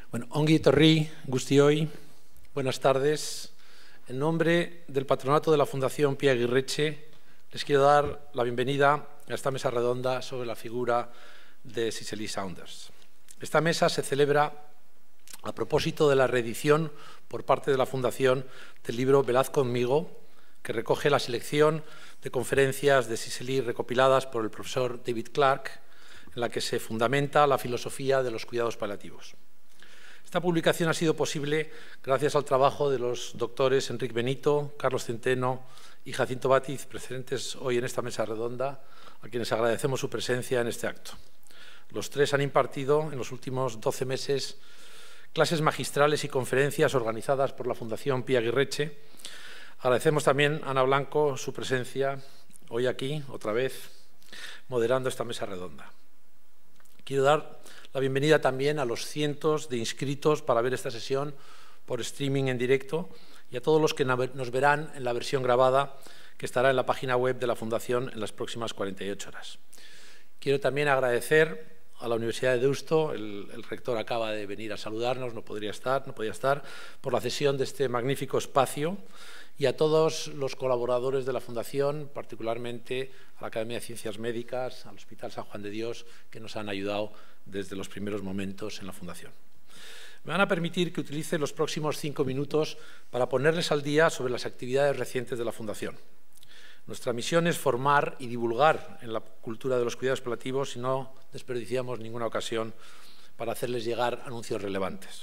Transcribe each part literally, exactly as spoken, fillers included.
Bueno, ongi etorri guztioi, buenas tardes. En nombre del patronato de la Fundación Pia Aguirreche, les quiero dar la bienvenida a esta mesa redonda sobre la figura de Cicely Saunders. Esta mesa se celebra a propósito de la reedición por parte de la Fundación del libro Velad conmigo, que recoge la selección de conferencias de Cicely recopiladas por el profesor David Clark, en la que se fundamenta la filosofía de los cuidados paliativos. Esta publicación ha sido posible gracias al trabajo de los doctores Enric Benito, Carlos Centeno y Jacinto Bátiz, presentes hoy en esta mesa redonda, a quienes agradecemos su presencia en este acto. Los tres han impartido en los últimos doce meses clases magistrales y conferencias organizadas por la Fundación Pia Aguirreche. Agradecemos también a Ana Blanco su presencia hoy aquí, otra vez, moderando esta mesa redonda. Quiero dar la bienvenida también a los cientos de inscritos para ver esta sesión por streaming en directo y a todos los que nos verán en la versión grabada que estará en la página web de la Fundación en las próximas cuarenta y ocho horas. Quiero también agradecer a la Universidad de Deusto, el, el rector acaba de venir a saludarnos, no podría estar, no podía estar, por la cesión de este magnífico espacio, y a todos los colaboradores de la Fundación, particularmente a la Academia de Ciencias Médicas, al Hospital San Juan de Dios, que nos han ayudado desde los primeros momentos en la Fundación. Me van a permitir que utilice los próximos cinco minutos para ponerles al día sobre las actividades recientes de la Fundación. Nuestra misión es formar y divulgar en la cultura de los cuidados paliativos y no desperdiciamos ninguna ocasión para hacerles llegar anuncios relevantes.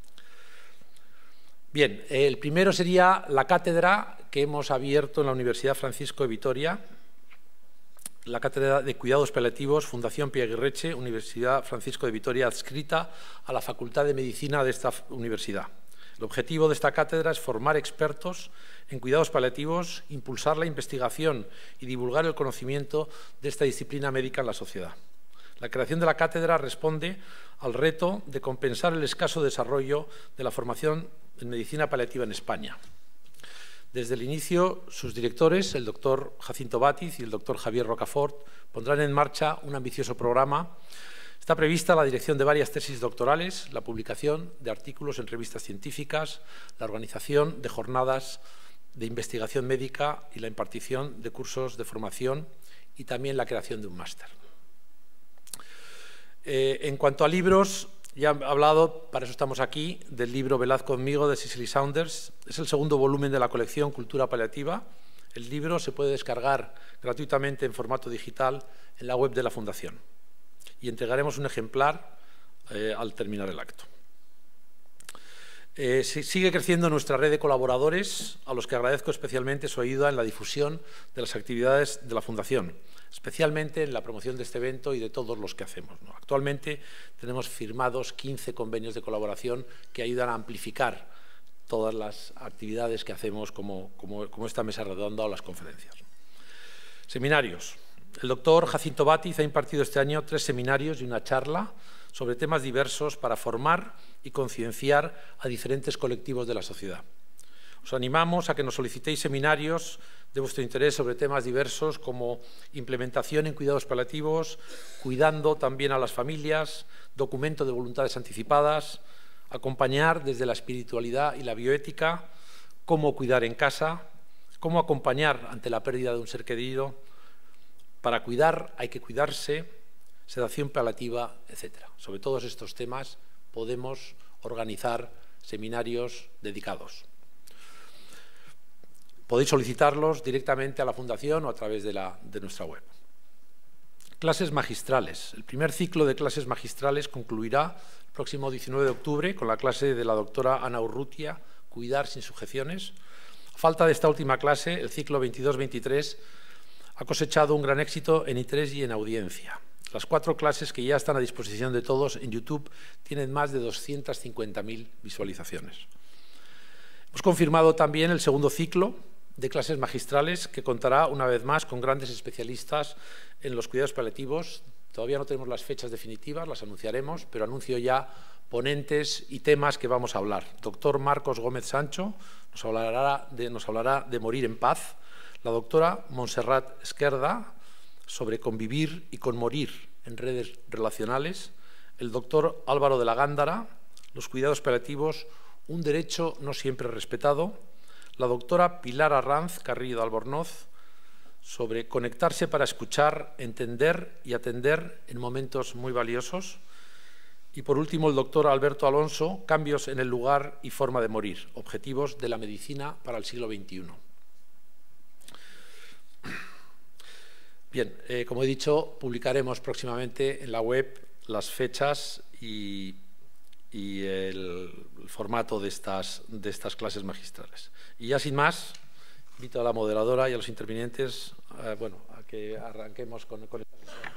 Bien, el primero sería la cátedra que hemos abierto en la Universidad Francisco de Vitoria, la Cátedra de Cuidados Paliativos, Fundación Pia Aguirreche, Universidad Francisco de Vitoria, adscrita a la Facultad de Medicina de esta universidad. El objetivo de esta cátedra es formar expertos en cuidados paliativos, impulsar la investigación y divulgar el conocimiento de esta disciplina médica en la sociedad. La creación de la cátedra responde al reto de compensar el escaso desarrollo de la formación en medicina paliativa en España. Desde el inicio, sus directores, el doctor Jacinto Bátiz y el doctor Javier Rocafort, pondrán en marcha un ambicioso programa. Está prevista la dirección de varias tesis doctorales, la publicación de artículos en revistas científicas, la organización de jornadas de investigación médica y la impartición de cursos de formación y también la creación de un máster. Eh, en cuanto a libros, ya he hablado, para eso estamos aquí, del libro Velad conmigo de Cicely Saunders. Es el segundo volumen de la colección Cultura Paliativa. El libro se puede descargar gratuitamente en formato digital en la web de la Fundación y entregaremos un ejemplar eh, al terminar el acto. Eh, sigue creciendo nuestra red de colaboradores, a los que agradezco especialmente su ayuda en la difusión de las actividades de la Fundación, especialmente en la promoción de este evento y de todos los que hacemos, ¿no? Actualmente tenemos firmados quince convenios de colaboración que ayudan a amplificar todas las actividades que hacemos como, como, como esta mesa redonda o las conferencias. Seminarios. El doctor Jacinto Bátiz ha impartido este año tres seminarios y una charla sobre temas diversos para formar y concienciar a diferentes colectivos de la sociedad. Os animamos a que nos solicitéis seminarios de vuestro interés sobre temas diversos como implementación en cuidados paliativos, cuidando también a las familias, documento de voluntades anticipadas, acompañar desde la espiritualidad y la bioética, cómo cuidar en casa, cómo acompañar ante la pérdida de un ser querido. Para cuidar hay que cuidarse, sedación paliativa, etcétera. Sobre todos estos temas podemos organizar seminarios dedicados. Podéis solicitarlos directamente a la Fundación o a través de, la, de nuestra web. Clases magistrales. El primer ciclo de clases magistrales concluirá el próximo diecinueve de octubre con la clase de la doctora Ana Urrutia, Cuidar sin sujeciones. A falta de esta última clase, el ciclo veintidós veintitrés ha cosechado un gran éxito en I tres y en audiencia. Las cuatro clases que ya están a disposición de todos en YouTube tienen más de doscientas cincuenta mil visualizaciones. Hemos confirmado también el segundo ciclo de clases magistrales que contará una vez más con grandes especialistas en los cuidados paliativos. Todavía no tenemos las fechas definitivas, las anunciaremos, pero anuncio ya ponentes y temas que vamos a hablar. Doctor Marcos Gómez Sancho nos hablará de, nos hablará de morir en paz. La doctora Montserrat Esquerda sobre convivir y conmorir en redes relacionales. El doctor Álvaro de la Gándara, los cuidados paliativos, un derecho no siempre respetado, la doctora Pilar Arranz Carrillo de Albornoz, sobre conectarse para escuchar, entender y atender en momentos muy valiosos. Y, por último, el doctor Alberto Alonso, cambios en el lugar y forma de morir, objetivos de la medicina para el siglo veintiuno. Bien, eh, como he dicho, publicaremos próximamente en la web las fechas y, y el, el formato de estas, de estas clases magistrales. Y ya sin más, invito a la moderadora y a los intervinientes eh, bueno, a que arranquemos con, con esta sesión.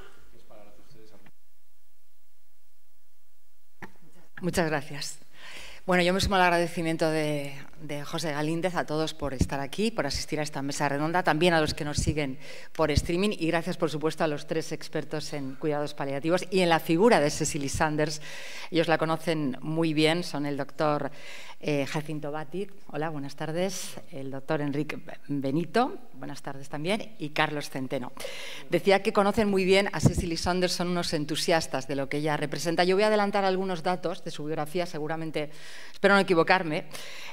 Muchas gracias. Bueno, yo me sumo al agradecimiento de, de José Galíndez a todos por estar aquí, por asistir a esta mesa redonda, también a los que nos siguen por streaming y gracias, por supuesto, a los tres expertos en cuidados paliativos y en la figura de Cecily Sanders. Ellos la conocen muy bien, son el doctor eh, Jacinto Batti, hola, buenas tardes, el doctor Enrique Benito, buenas tardes también, y Carlos Centeno. Decía que conocen muy bien a Cecily Sanders, son unos entusiastas de lo que ella representa. Yo voy a adelantar algunos datos de su biografía, seguramente, espero no equivocarme.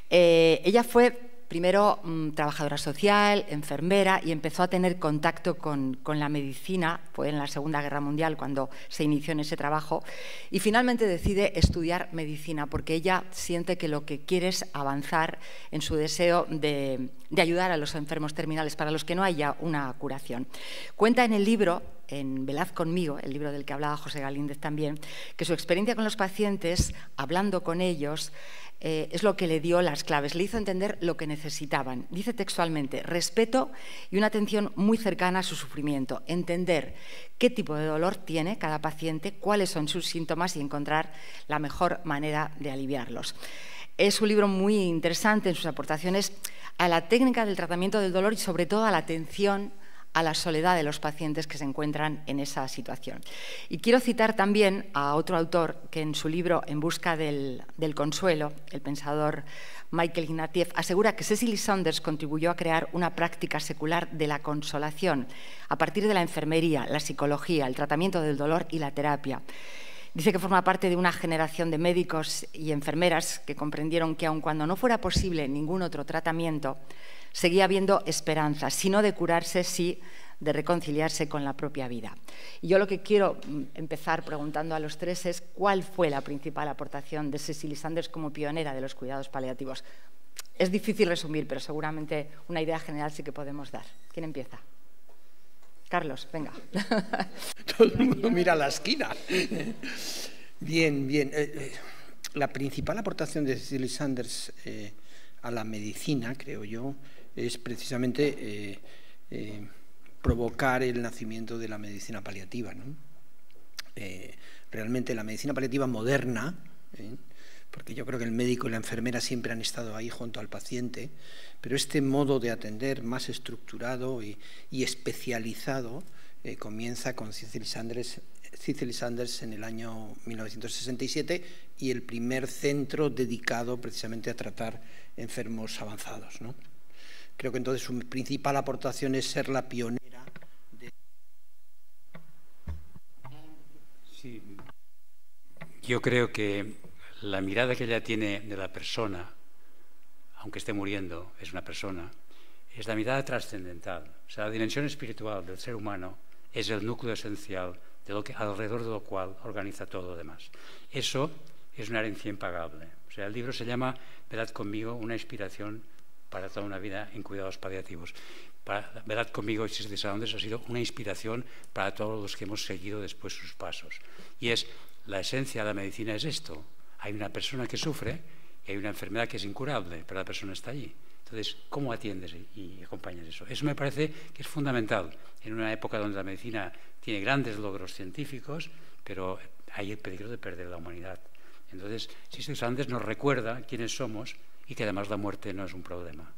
Eh, ella fue primero mmm, trabajadora social, enfermera, y empezó a tener contacto con, con la medicina, fue en la Segunda Guerra Mundial cuando se inició en ese trabajo, y finalmente decide estudiar medicina porque ella siente que lo que quiere es avanzar en su deseo de, de ayudar a los enfermos terminales para los que no haya una curación. Cuenta en el libro, en Velaz conmigo, el libro del que hablaba José Galíndez también, que su experiencia con los pacientes, hablando con ellos, Eh, es lo que le dio las claves, le hizo entender lo que necesitaban. Dice textualmente, respeto y una atención muy cercana a su sufrimiento, entender qué tipo de dolor tiene cada paciente, cuáles son sus síntomas y encontrar la mejor manera de aliviarlos. Es un libro muy interesante en sus aportaciones a la técnica del tratamiento del dolor y sobre todo a la atención a la soledad de los pacientes que se encuentran en esa situación. Y quiero citar también a otro autor que en su libro En busca del, del consuelo, el pensador Michael Ignatieff, asegura que Cecily Sanders contribuyó a crear una práctica secular de la consolación a partir de la enfermería, la psicología, el tratamiento del dolor y la terapia. Dice que forma parte de una generación de médicos y enfermeras que comprendieron que aun cuando no fuera posible ningún otro tratamiento, seguía habiendo esperanza, si no de curarse, sí de reconciliarse con la propia vida. Y yo lo que quiero empezar preguntando a los tres es ¿cuál fue la principal aportación de Cecily Sanders como pionera de los cuidados paliativos? Es difícil resumir, pero seguramente una idea general sí que podemos dar. ¿Quién empieza? Carlos, venga. Todo el mundo mira a la esquina. Bien, bien. Eh, eh, la principal aportación de Cecily Sanders eh, a la medicina, creo yo, es precisamente eh, eh, provocar el nacimiento de la medicina paliativa, ¿no? Eh, realmente la medicina paliativa moderna, ¿eh? porque yo creo que el médico y la enfermera siempre han estado ahí junto al paciente, pero este modo de atender más estructurado y, y especializado eh, comienza con Cecily Sanders, Cecily Sanders en el año mil novecientos sesenta y siete y el primer centro dedicado precisamente a tratar enfermos avanzados, ¿no? Creo que entonces su principal aportación es ser la pionera de... Sí. Yo creo que la mirada que ella tiene de la persona, aunque esté muriendo, es una persona, es la mirada trascendental. O sea, la dimensión espiritual del ser humano es el núcleo esencial de lo que, alrededor de lo cual organiza todo lo demás. Eso es una herencia impagable. O sea, el libro se llama Velad conmigo, una inspiración para toda una vida en cuidados paliativos. Para, Velad conmigo y Cecily Sanders ha sido una inspiración para todos los que hemos seguido después sus pasos. Y es, la esencia de la medicina es esto. Hay una persona que sufre y hay una enfermedad que es incurable, pero la persona está allí. Entonces, ¿cómo atiendes y acompañas eso? Eso me parece que es fundamental en una época donde la medicina tiene grandes logros científicos, pero hay el peligro de perder la humanidad. Entonces, Cecily Sanders nos recuerda quiénes somos y que además la muerte no es un problema.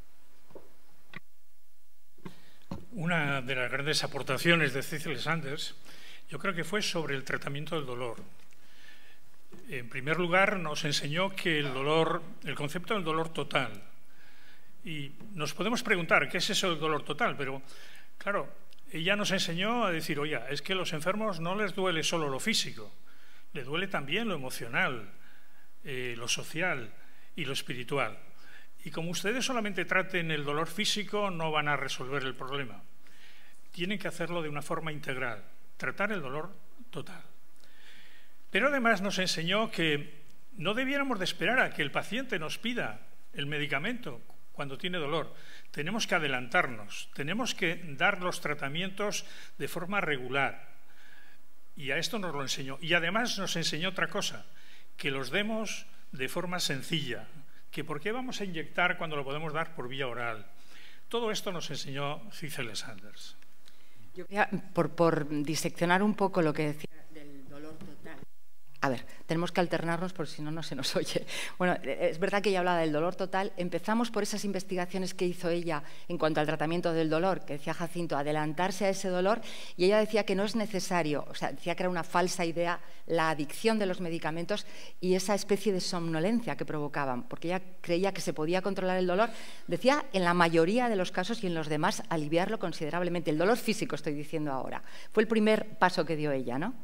Una de las grandes aportaciones de Cecily Sanders, yo creo que fue sobre el tratamiento del dolor. En primer lugar, nos enseñó que el dolor, el concepto del dolor total, y nos podemos preguntar qué es eso del dolor total, pero claro, ella nos enseñó a decir, oye, es que a los enfermos no les duele solo lo físico, le duele también lo emocional, eh, lo social y lo espiritual. Y como ustedes solamente traten el dolor físico, no van a resolver el problema. Tienen que hacerlo de una forma integral, tratar el dolor total. Pero además nos enseñó que no debiéramos de esperar a que el paciente nos pida el medicamento cuando tiene dolor. Tenemos que adelantarnos, tenemos que dar los tratamientos de forma regular. Y a esto nos lo enseñó. Y además nos enseñó otra cosa, que los demos de forma sencilla, que por qué vamos a inyectar cuando lo podemos dar por vía oral. Todo esto nos enseñó Cecily Saunders. Yo quería, por, por diseccionar un poco lo que decía del dolor total. A ver, tenemos que alternarnos porque si no, no se nos oye. Bueno, es verdad que ella hablaba del dolor total. Empezamos por esas investigaciones que hizo ella en cuanto al tratamiento del dolor, que decía Jacinto, adelantarse a ese dolor, y ella decía que no es necesario, o sea, decía que era una falsa idea la adicción de los medicamentos y esa especie de somnolencia que provocaban, porque ella creía que se podía controlar el dolor. Decía, en la mayoría de los casos y en los demás, aliviarlo considerablemente. El dolor físico, estoy diciendo ahora. Fue el primer paso que dio ella, ¿no?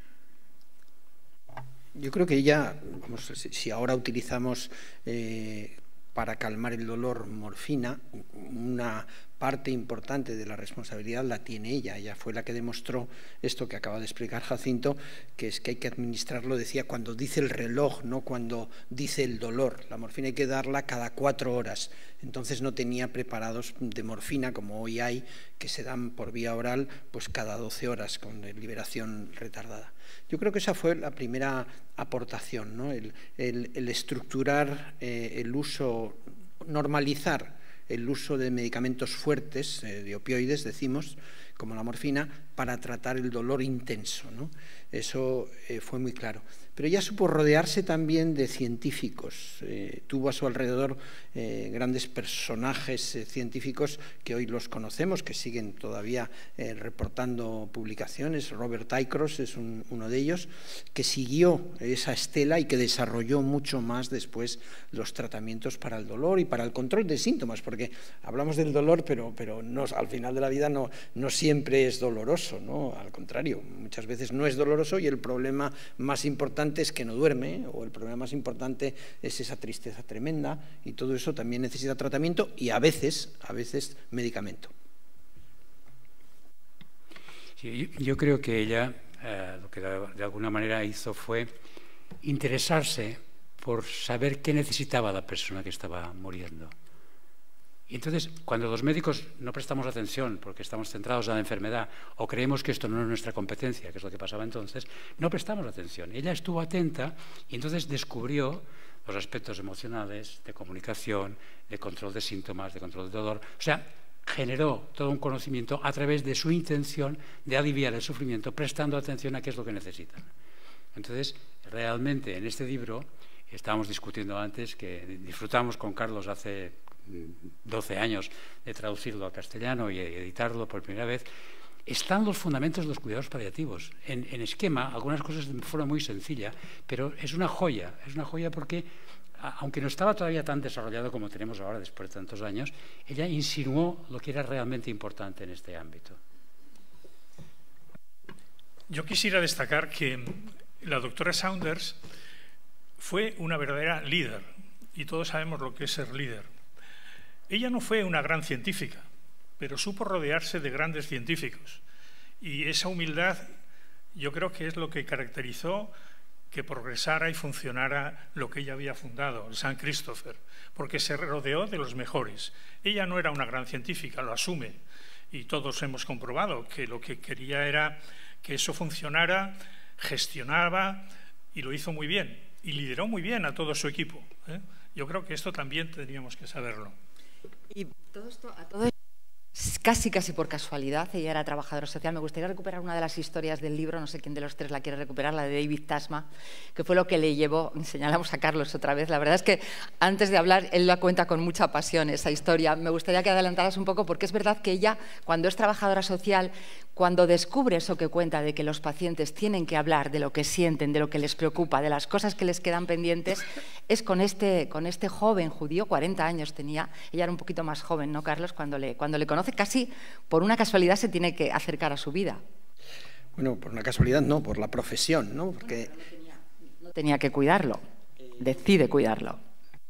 Yo creo que ella, vamos, si ahora utilizamos eh, para calmar el dolor morfina, una parte importante de la responsabilidad la tiene ella. Ella fue la que demostró esto que acaba de explicar Jacinto, que es que hay que administrarlo, decía, cuando dice el reloj, no cuando dice el dolor. La morfina hay que darla cada cuatro horas. Entonces no tenía preparados de morfina, como hoy hay, que se dan por vía oral pues cada doce horas con liberación retardada. Yo creo que esa fue la primera aportación, ¿no? el, el, el estructurar eh, el uso, normalizar el uso de medicamentos fuertes, eh, de opioides, decimos, como la morfina, para tratar el dolor intenso, ¿no? Eso eh, fue muy claro. Pero ella supo rodearse también de científicos. Eh, tuvo a su alrededor eh, grandes personajes eh, científicos que hoy los conocemos, que siguen todavía eh, reportando publicaciones. Robert Taycross es un, uno de ellos, que siguió esa estela y que desarrolló mucho más después los tratamientos para el dolor y para el control de síntomas, porque hablamos del dolor, pero, pero no, al final de la vida no, no siempre es doloroso, ¿no? Al contrario, muchas veces no es doloroso y el problema más importante es que no duerme, o el problema más importante es esa tristeza tremenda, y todo eso también necesita tratamiento y a veces, a veces medicamento. Sí, yo creo que ella eh, lo que de, de alguna manera hizo fue interesarse por saber qué necesitaba la persona que estaba muriendo. Y entonces, cuando los médicos no prestamos atención porque estamos centrados en la enfermedad o creemos que esto no es nuestra competencia, que es lo que pasaba entonces, no prestamos atención. Ella estuvo atenta y entonces descubrió los aspectos emocionales, de comunicación, de control de síntomas, de control de dolor. O sea, generó todo un conocimiento a través de su intención de aliviar el sufrimiento, prestando atención a qué es lo que necesitan. Entonces, realmente en este libro, estábamos discutiendo antes, que disfrutamos con Carlos hace doce años de traducirlo al castellano y editarlo por primera vez, están los fundamentos de los cuidados paliativos. En, en esquema, algunas cosas de forma muy sencilla, pero es una joya, es una joya porque, aunque no estaba todavía tan desarrollado como tenemos ahora después de tantos años, ella insinuó lo que era realmente importante en este ámbito. Yo quisiera destacar que la doctora Saunders fue una verdadera líder, y todos sabemos lo que es ser líder. Ella no fue una gran científica, pero supo rodearse de grandes científicos. Y esa humildad yo creo que es lo que caracterizó que progresara y funcionara lo que ella había fundado, el San Christopher, porque se rodeó de los mejores. Ella no era una gran científica, lo asume, y todos hemos comprobado que lo que quería era que eso funcionara, gestionaba y lo hizo muy bien, y lideró muy bien a todo su equipo, ¿eh? Yo creo que esto también tendríamos que saberlo. Y todo esto, a todo esto, casi casi por casualidad, ella era trabajadora social. Me gustaría recuperar una de las historias del libro, no sé quién de los tres la quiere recuperar, la de David Tasma, que fue lo que le llevó, señalamos a Carlos otra vez, la verdad es que antes de hablar, él la cuenta con mucha pasión esa historia. Me gustaría que adelantaras un poco, porque es verdad que ella, cuando es trabajadora social, cuando descubre eso que cuenta de que los pacientes tienen que hablar de lo que sienten, de lo que les preocupa, de las cosas que les quedan pendientes, es con este, con este joven judío, cuarenta años tenía, ella era un poquito más joven, ¿no, Carlos? Cuando le, cuando le conoce, casi por una casualidad se tiene que acercar a su vida. Bueno, por una casualidad no, por la profesión, ¿no? Porque no tenía, no tenía que cuidarlo. Eh, decide cuidarlo.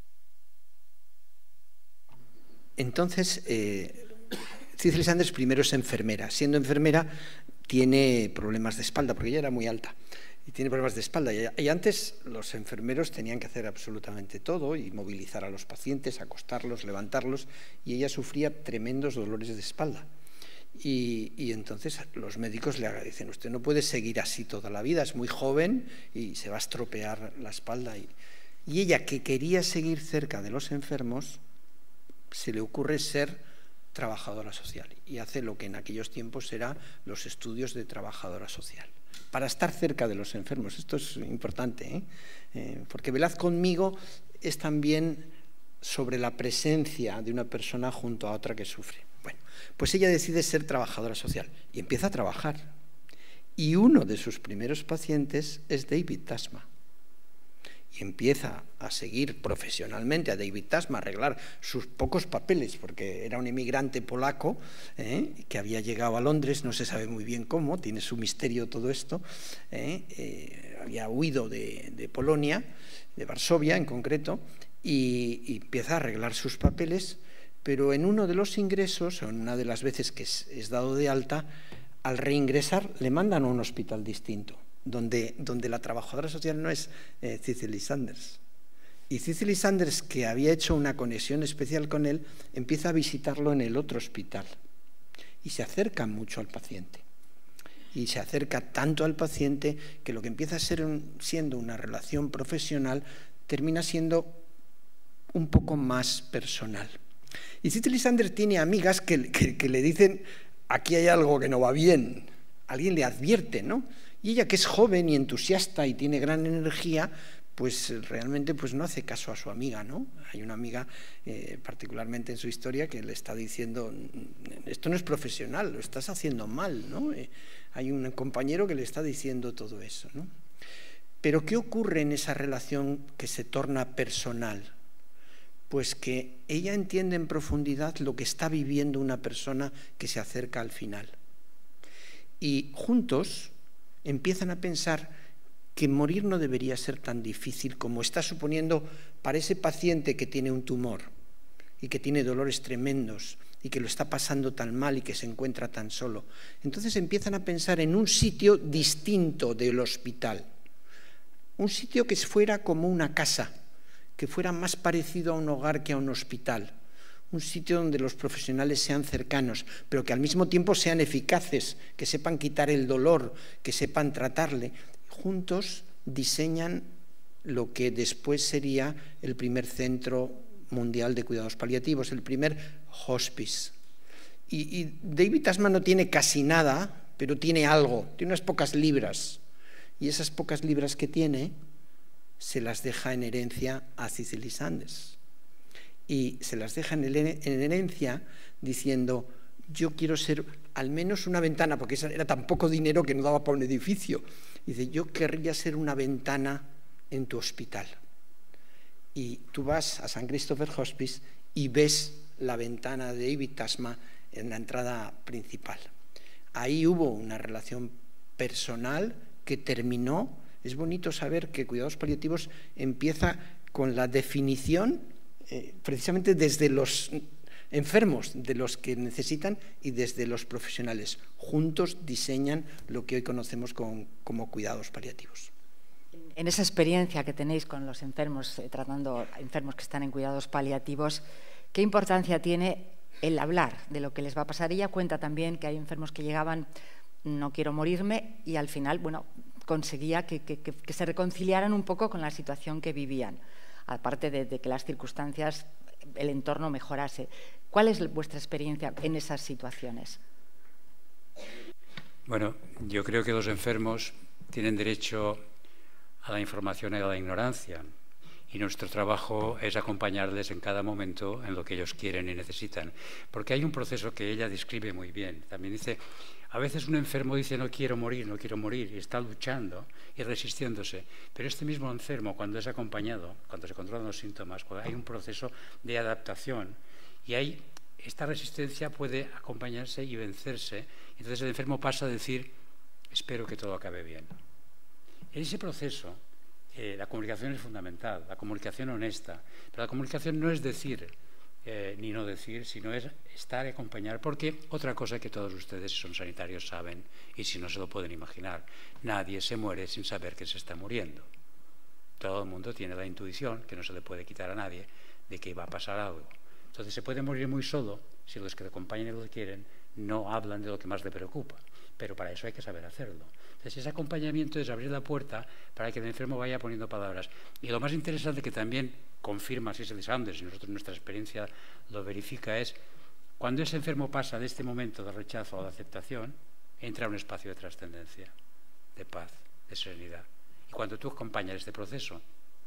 Entonces, eh, Cicely Sanders primero es enfermera. Siendo enfermera tiene problemas de espalda, porque ella era muy alta. Y tiene problemas de espalda. Y antes los enfermeros tenían que hacer absolutamente todo y movilizar a los pacientes, acostarlos, levantarlos, y ella sufría tremendos dolores de espalda. Y, y entonces los médicos le dicen, usted no puede seguir así toda la vida, es muy joven y se va a estropear la espalda. Y, y ella, que quería seguir cerca de los enfermos, se le ocurre ser trabajadora social y hace lo que en aquellos tiempos eran los estudios de trabajadora social, para estar cerca de los enfermos. Esto es importante, ¿eh? Eh, porque Velaz conmigo es también sobre la presencia de una persona junto a otra que sufre. Bueno, pues ella decide ser trabajadora social y empieza a trabajar. Y uno de sus primeros pacientes es David Tasma. Y empieza a seguir profesionalmente a David Tasma, a arreglar sus pocos papeles, porque era un inmigrante polaco ¿eh? que había llegado a Londres, no se sabe muy bien cómo, tiene su misterio todo esto, ¿eh? Eh, había huido de, de Polonia, de Varsovia en concreto, y, y empieza a arreglar sus papeles, pero en uno de los ingresos, o en una de las veces que es, es dado de alta, al reingresar le mandan a un hospital distinto. Donde, donde la trabajadora social no es eh, Cicely Sanders. Y Cicely Sanders, que había hecho una conexión especial con él, empieza a visitarlo en el otro hospital. Y se acerca mucho al paciente. Y se acerca tanto al paciente que lo que empieza a ser un, siendo una relación profesional termina siendo un poco más personal. Y Cicely Sanders tiene amigas que, que, que le dicen, aquí hay algo que no va bien. Alguien le advierte, ¿no? Y ella, que es joven y entusiasta y tiene gran energía, pues realmente pues no hace caso a su amiga, ¿no? Hay una amiga, eh, particularmente en su historia, que le está diciendo, esto no es profesional, lo estás haciendo mal, ¿no? Eh, hay un compañero que le está diciendo todo eso, ¿no? Pero ¿qué ocurre en esa relación que se torna personal? Pues que ella entiende en profundidad lo que está viviendo una persona que se acerca al final. Y juntos empiezan a pensar que morir no debería ser tan difícil como está suponiendo para ese paciente que tiene un tumor y que tiene dolores tremendos y que lo está pasando tan mal y que se encuentra tan solo. Entonces empiezan a pensar en un sitio distinto del hospital, un sitio que fuera como una casa, que fuera más parecido a un hogar que a un hospital. Un sitio donde los profesionales sean cercanos, pero que al mismo tiempo sean eficaces, que sepan quitar el dolor, que sepan tratarle. Juntos diseñan lo que después sería el primer centro mundial de cuidados paliativos, el primer hospice. Y, y David Tasman no tiene casi nada, pero tiene algo, tiene unas pocas libras. Y esas pocas libras que tiene se las deja en herencia a Cicely Sanders. Y se las deja en herencia diciendo, yo quiero ser al menos una ventana, porque era tan poco dinero que no daba para un edificio. Dice, yo querría ser una ventana en tu hospital. Y tú vas a San Christopher Hospice y ves la ventana de David Tasma en la entrada principal. Ahí hubo una relación personal que terminó. Es bonito saber que Cuidados Paliativos empieza con la definición Eh, precisamente desde los enfermos, de los que necesitan, y desde los profesionales. Juntos diseñan lo que hoy conocemos con, como cuidados paliativos. En esa experiencia que tenéis con los enfermos, eh, tratando a enfermos que están en cuidados paliativos, ¿qué importancia tiene el hablar de lo que les va a pasar? Ella cuenta también que hay enfermos que llegaban, no quiero morirme, y al final, bueno, conseguía que, que, que, que se reconciliaran un poco con la situación que vivían, aparte de, de que las circunstancias, el entorno mejorase. ¿Cuál es vuestra experiencia en esas situaciones? Bueno, yo creo que los enfermos tienen derecho a la información y a la ignorancia, y nuestro trabajo es acompañarles en cada momento en lo que ellos quieren y necesitan. Porque hay un proceso que ella describe muy bien. También dice, a veces un enfermo dice no quiero morir, no quiero morir, y está luchando y resistiéndose. Pero este mismo enfermo, cuando es acompañado, cuando se controlan los síntomas, cuando hay un proceso de adaptación, y hay, esta resistencia puede acompañarse y vencerse, entonces el enfermo pasa a decir, espero que todo acabe bien. En ese proceso, eh, la comunicación es fundamental, la comunicación honesta. Pero la comunicación no es decir eh, ni no decir, sino es estar y acompañar. Porque otra cosa que todos ustedes, si son sanitarios, saben, y si no se lo pueden imaginar, nadie se muere sin saber que se está muriendo. Todo el mundo tiene la intuición, que no se le puede quitar a nadie, de que va a pasar algo. Entonces se puede morir muy solo si los que le acompañan y lo quieren no hablan de lo que más le preocupa. Pero para eso hay que saber hacerlo. Entonces ese acompañamiento es abrir la puerta para que el enfermo vaya poniendo palabras. Y lo más interesante, que también confirma Cecily Saunders, y nosotros nuestra experiencia lo verifica, es cuando ese enfermo pasa de este momento de rechazo o de aceptación, entra a un espacio de trascendencia, de paz, de serenidad. Y cuando tú acompañas este proceso,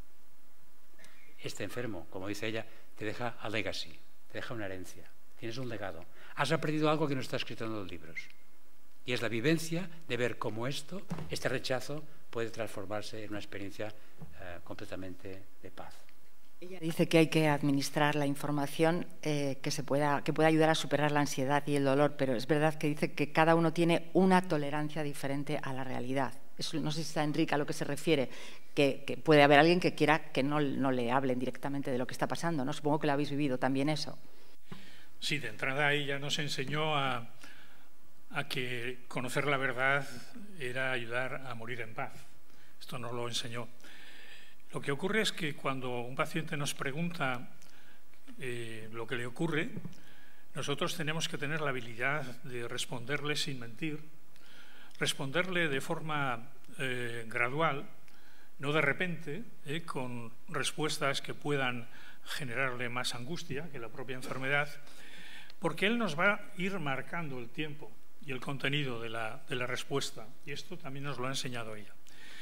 este enfermo, como dice ella, te deja a legacy, te deja una herencia, tienes un legado. Has aprendido algo que no está escrito en los libros. Y es la vivencia de ver cómo esto, este rechazo, puede transformarse en una experiencia eh, completamente de paz. Ella dice que hay que administrar la información eh, que, se pueda, que pueda ayudar a superar la ansiedad y el dolor, pero es verdad que dice que cada uno tiene una tolerancia diferente a la realidad. Eso, no sé si está Enrique a lo que se refiere, que, que puede haber alguien que quiera que no, no le hablen directamente de lo que está pasando, ¿no? Supongo que lo habéis vivido también eso. Sí, de entrada ella nos enseñó a, a que conocer la verdad era ayudar a morir en paz. Esto nos lo enseñó. Lo que ocurre es que cuando un paciente nos pregunta eh, lo que le ocurre, nosotros tenemos que tener la habilidad de responderle sin mentir, responderle de forma eh, gradual, no de repente, eh, con respuestas que puedan generarle más angustia que la propia enfermedad, porque él nos va a ir marcando el tiempo y el contenido de la, de la respuesta, y esto también nos lo ha enseñado ella.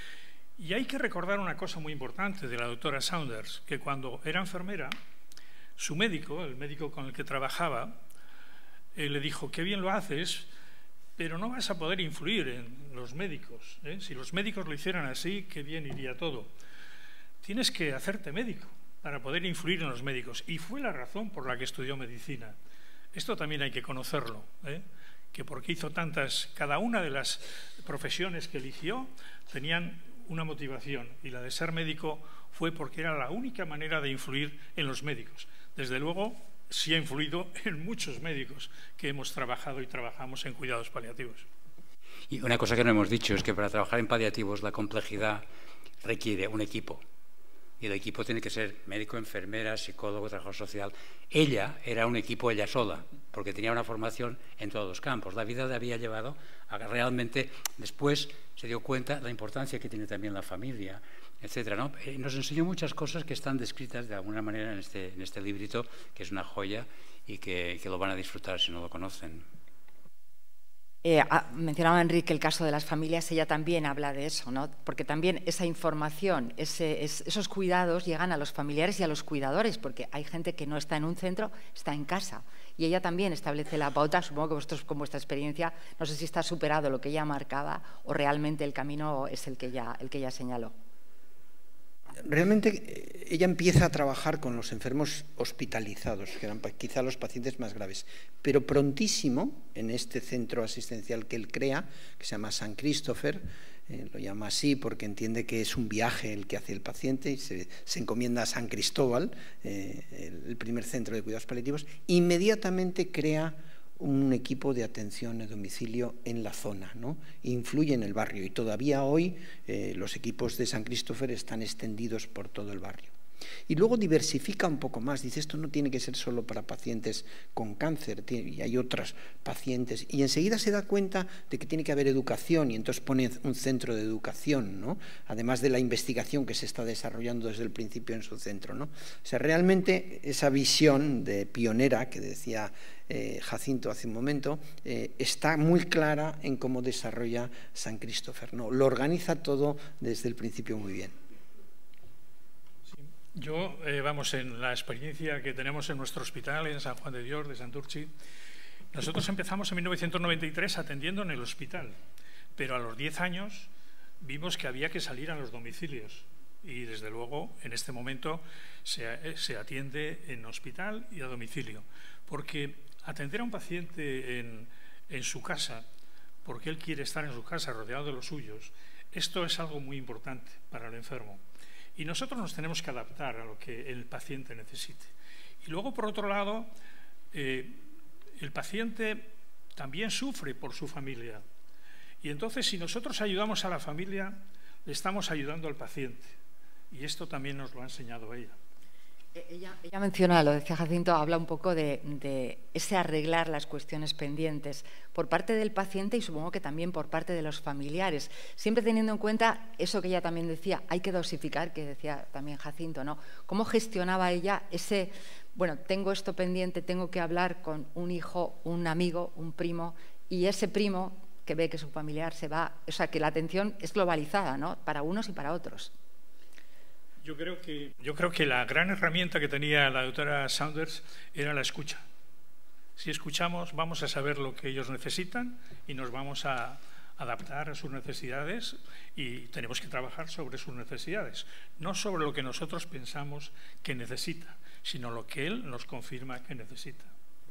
Y hay que recordar una cosa muy importante de la doctora Saunders, que cuando era enfermera, su médico, el médico con el que trabajaba, eh, le dijo: qué bien lo haces, pero no vas a poder influir en los médicos, ¿eh? Si los médicos lo hicieran así, qué bien iría todo. Tienes que hacerte médico para poder influir en los médicos. Y fue la razón por la que estudió medicina. Esto también hay que conocerlo, ¿eh? Que porque hizo tantas, cada una de las profesiones que eligió tenían una motivación, y la de ser médico fue porque era la única manera de influir en los médicos. Desde luego, sí ha influido en muchos médicos que hemos trabajado y trabajamos en cuidados paliativos. Y una cosa que no hemos dicho es que para trabajar en paliativos la complejidad requiere un equipo. Y el equipo tiene que ser médico, enfermera, psicólogo, trabajador social. Ella era un equipo ella sola, porque tenía una formación en todos los campos. La vida le había llevado a realmente, después se dio cuenta de la importancia que tiene también la familia, etcétera, ¿no? Nos enseñó muchas cosas que están descritas de alguna manera en este, en este librito, que es una joya y que, que lo van a disfrutar si no lo conocen. Eh, mencionaba Enrique el caso de las familias, ella también habla de eso, ¿no? Porque también esa información, ese, es, esos cuidados llegan a los familiares y a los cuidadores, porque hay gente que no está en un centro, está en casa. Y ella también establece la pauta, supongo que vosotros con vuestra experiencia, no sé si está superado lo que ella marcaba o realmente el camino es el que ella, el que ella señaló. Realmente ella empieza a trabajar con los enfermos hospitalizados, que eran quizá los pacientes más graves, pero prontísimo, en este centro asistencial que él crea, que se llama San Christopher, eh, lo llama así porque entiende que es un viaje el que hace el paciente, y se, se encomienda a San Cristóbal, eh, el, el primer centro de cuidados paliativos, inmediatamente crea un equipo de atención a domicilio en la zona, ¿no? Influye en el barrio, y todavía hoy eh, los equipos de San Christopher están extendidos por todo el barrio. Y luego diversifica un poco más, dice: esto no tiene que ser solo para pacientes con cáncer, y hay otros pacientes, y enseguida se da cuenta de que tiene que haber educación, y entonces pone un centro de educación, ¿no? Además de la investigación que se está desarrollando desde el principio en su centro, ¿no? O sea, realmente esa visión de pionera que decía eh, Jacinto hace un momento, eh, está muy clara en cómo desarrolla San Christopher, ¿no? Lo organiza todo desde el principio muy bien. Yo, eh, vamos, en la experiencia que tenemos en nuestro hospital, en San Juan de Dios, de Santurtzi, nosotros empezamos en mil novecientos noventa y tres atendiendo en el hospital, pero a los diez años vimos que había que salir a los domicilios, y desde luego en este momento se, se atiende en hospital y a domicilio, porque atender a un paciente en, en su casa, porque él quiere estar en su casa rodeado de los suyos, esto es algo muy importante para el enfermo. Y nosotros nos tenemos que adaptar a lo que el paciente necesite. Y luego, por otro lado, eh, el paciente también sufre por su familia. Y entonces, si nosotros ayudamos a la familia, le estamos ayudando al paciente. Y esto también nos lo ha enseñado ella. Ella, ella menciona, lo decía Jacinto, habla un poco de, de ese arreglar las cuestiones pendientes por parte del paciente y supongo que también por parte de los familiares, siempre teniendo en cuenta eso que ella también decía, hay que dosificar, que decía también Jacinto, ¿no? ¿Cómo gestionaba ella ese, bueno, tengo esto pendiente, tengo que hablar con un hijo, un amigo, un primo, y ese primo que ve que su familiar se va, o sea, que la atención es globalizada, ¿no? Para unos y para otros. Yo creo que, yo creo que la gran herramienta que tenía la doctora Saunders era la escucha. Si escuchamos, vamos a saber lo que ellos necesitan y nos vamos a adaptar a sus necesidades y tenemos que trabajar sobre sus necesidades, no sobre lo que nosotros pensamos que necesita, sino lo que él nos confirma que necesita.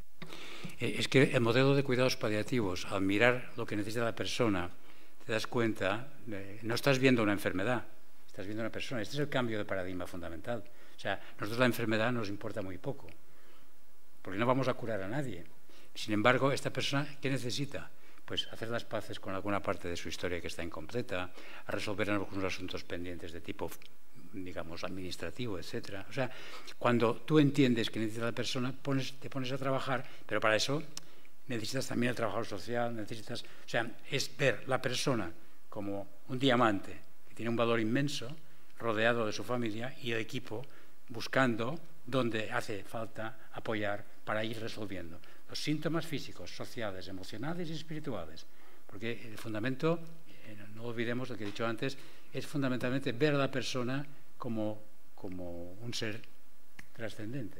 Es que el modelo de cuidados paliativos, al mirar lo que necesita la persona, te das cuenta, de, no estás viendo una enfermedad, estás viendo una persona. Este es el cambio de paradigma fundamental. O sea, nosotros la enfermedad nos importa muy poco, porque no vamos a curar a nadie. Sin embargo, esta persona, ¿qué necesita? Pues hacer las paces con alguna parte de su historia que está incompleta, a resolver algunos asuntos pendientes de tipo, digamos, administrativo, etcétera. O sea, cuando tú entiendes que necesita la persona, pones, te pones a trabajar, pero para eso necesitas también el trabajador social, necesitas, o sea, es ver la persona como un diamante que tiene un valor inmenso, rodeado de su familia y el equipo buscando donde hace falta apoyar para ir resolviendo los síntomas físicos, sociales, emocionales y espirituales. Porque el fundamento, eh, no olvidemos lo que he dicho antes, es fundamentalmente ver a la persona como, como un ser trascendente.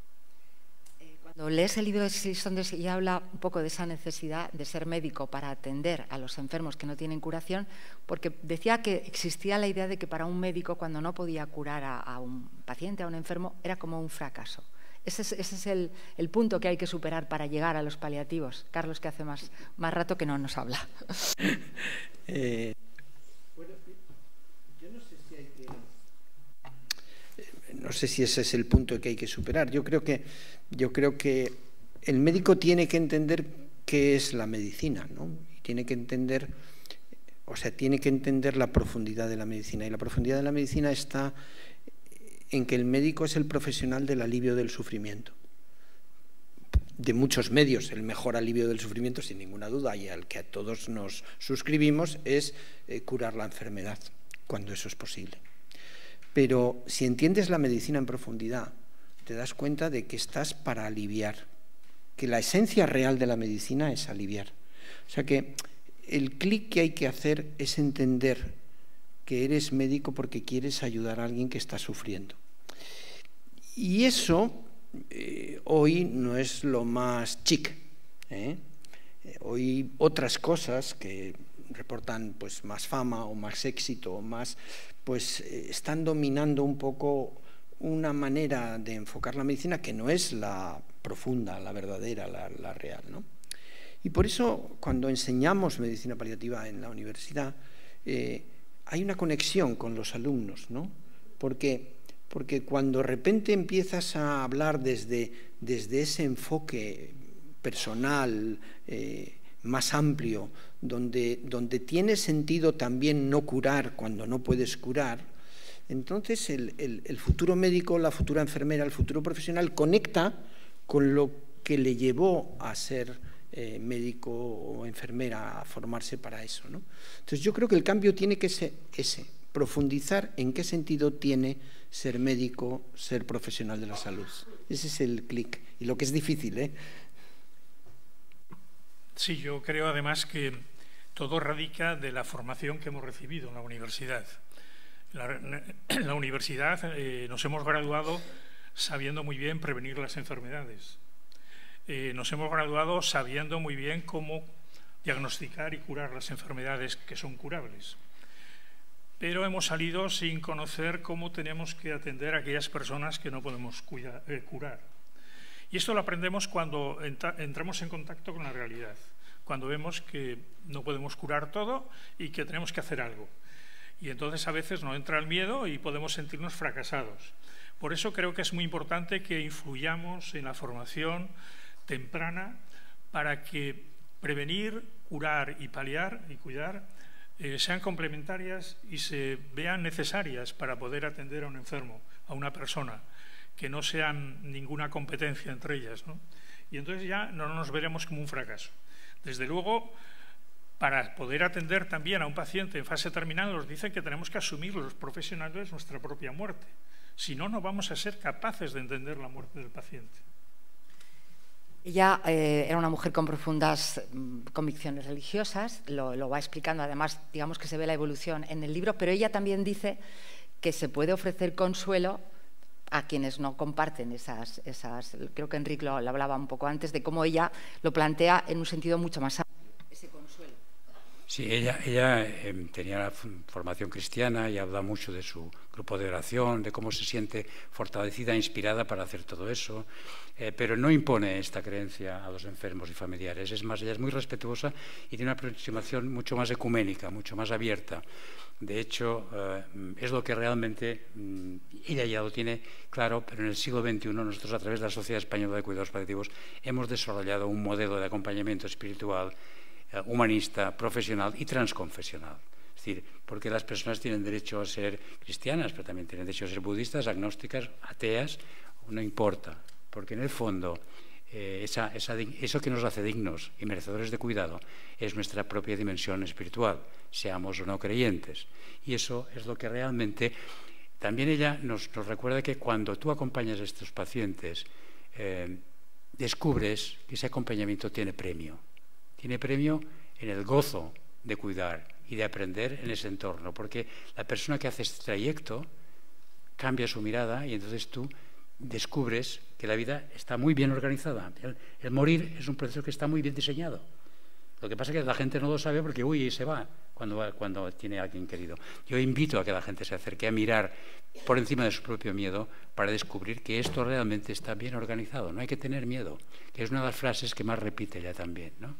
Cuando lees el libro de Cecily Saunders, ella habla un poco de esa necesidad de ser médico para atender a los enfermos que no tienen curación, porque decía que existía la idea de que para un médico, cuando no podía curar a, a un paciente, a un enfermo, era como un fracaso. Ese es, ese es el, el punto que hay que superar para llegar a los paliativos. Carlos, que hace más, más rato que no nos habla. eh, bueno, yo no sé si hay que... No sé si ese es el punto que hay que superar. Yo creo que, yo creo que el médico tiene que entender qué es la medicina, ¿no? Y tiene que entender, o sea, tiene que entender la profundidad de la medicina. Y la profundidad de la medicina está en que el médico es el profesional del alivio del sufrimiento. De muchos medios, el mejor alivio del sufrimiento, sin ninguna duda, y al que a todos nos suscribimos, es eh, curar la enfermedad, cuando eso es posible. Pero si entiendes la medicina en profundidad, te das cuenta de que estás para aliviar, que la esencia real de la medicina es aliviar. O sea que el clic que hay que hacer es entender que eres médico porque quieres ayudar a alguien que está sufriendo. Y eso eh, hoy no es lo más chic, ¿eh? Hoy otras cosas que reportan pues más fama o más éxito o más, pues eh, están dominando un poco una manera de enfocar la medicina que no es la profunda, la verdadera, la, la real, ¿no? Y por eso cuando enseñamos medicina paliativa en la universidad eh, hay una conexión con los alumnos, ¿no? Porque, porque cuando de repente empiezas a hablar desde, desde ese enfoque personal, eh, más amplio, donde, donde tiene sentido también no curar cuando no puedes curar, entonces el, el, el futuro médico, la futura enfermera, el futuro profesional conecta con lo que le llevó a ser eh, médico o enfermera, a formarse para eso, ¿no? Entonces yo creo que el cambio tiene que ser ese, profundizar en qué sentido tiene ser médico, ser profesional de la salud. Ese es el clic, y lo que es difícil, ¿eh? Sí, yo creo además que todo radica de la formación que hemos recibido en la universidad. La, en la universidad eh, nos hemos graduado sabiendo muy bien prevenir las enfermedades. Eh, nos hemos graduado sabiendo muy bien cómo diagnosticar y curar las enfermedades que son curables. Pero hemos salido sin conocer cómo tenemos que atender a aquellas personas que no podemos cuidar, eh, curar. Y esto lo aprendemos cuando entra, entramos en contacto con la realidad, cuando vemos que no podemos curar todo y que tenemos que hacer algo. Y entonces a veces nos entra el miedo y podemos sentirnos fracasados. Por eso creo que es muy importante que influyamos en la formación temprana para que prevenir, curar y paliar y cuidar eh, sean complementarias y se vean necesarias para poder atender a un enfermo, a una persona, que no sean ninguna competencia entre ellas, ¿no? Y entonces ya no nos veremos como un fracaso. Desde luego, para poder atender también a un paciente en fase terminal, nos dicen que tenemos que asumir los profesionales nuestra propia muerte. Si no, no vamos a ser capaces de entender la muerte del paciente. Ella eh, era una mujer con profundas mm, convicciones religiosas, lo, lo va explicando, además, digamos que se ve la evolución en el libro, pero ella también dice que se puede ofrecer consuelo a quienes no comparten esas, esas creo que Enrique lo, lo hablaba un poco antes, de cómo ella lo plantea en un sentido mucho más amplio, ese consuelo. Sí, ella, ella eh, tenía una formación cristiana y habla mucho de su grupo de oración, de cómo se siente fortalecida e inspirada para hacer todo eso, eh, pero no impone esta creencia a los enfermos y familiares. Es más, ella es muy respetuosa y tiene una aproximación mucho más ecuménica, mucho más abierta. De hecho, eh, es lo que realmente mm, ella ya lo tiene claro, pero en el siglo veintiuno nosotros, a través de la Sociedad Española de Cuidados Paliativos, hemos desarrollado un modelo de acompañamiento espiritual, eh, humanista, profesional y transconfesional. Es decir, porque las personas tienen derecho a ser cristianas, pero también tienen derecho a ser budistas, agnósticas, ateas, no importa, porque en el fondo eh, esa, esa, eso que nos hace dignos y merecedores de cuidado es nuestra propia dimensión espiritual, seamos o no creyentes. Y eso es lo que realmente... También ella nos, nos recuerda que cuando tú acompañas a estos pacientes, eh, descubres que ese acompañamiento tiene premio. Tiene premio en el gozo de cuidar y de aprender en ese entorno, porque la persona que hace este trayecto cambia su mirada y entonces tú descubres que la vida está muy bien organizada. El, el morir es un proceso que está muy bien diseñado. Lo que pasa es que la gente no lo sabe porque, uy, se va cuando, cuando tiene a alguien querido. Yo invito a que la gente se acerque a mirar por encima de su propio miedo para descubrir que esto realmente está bien organizado. No hay que tener miedo, que es una de las frases que más repite ella también, ¿no?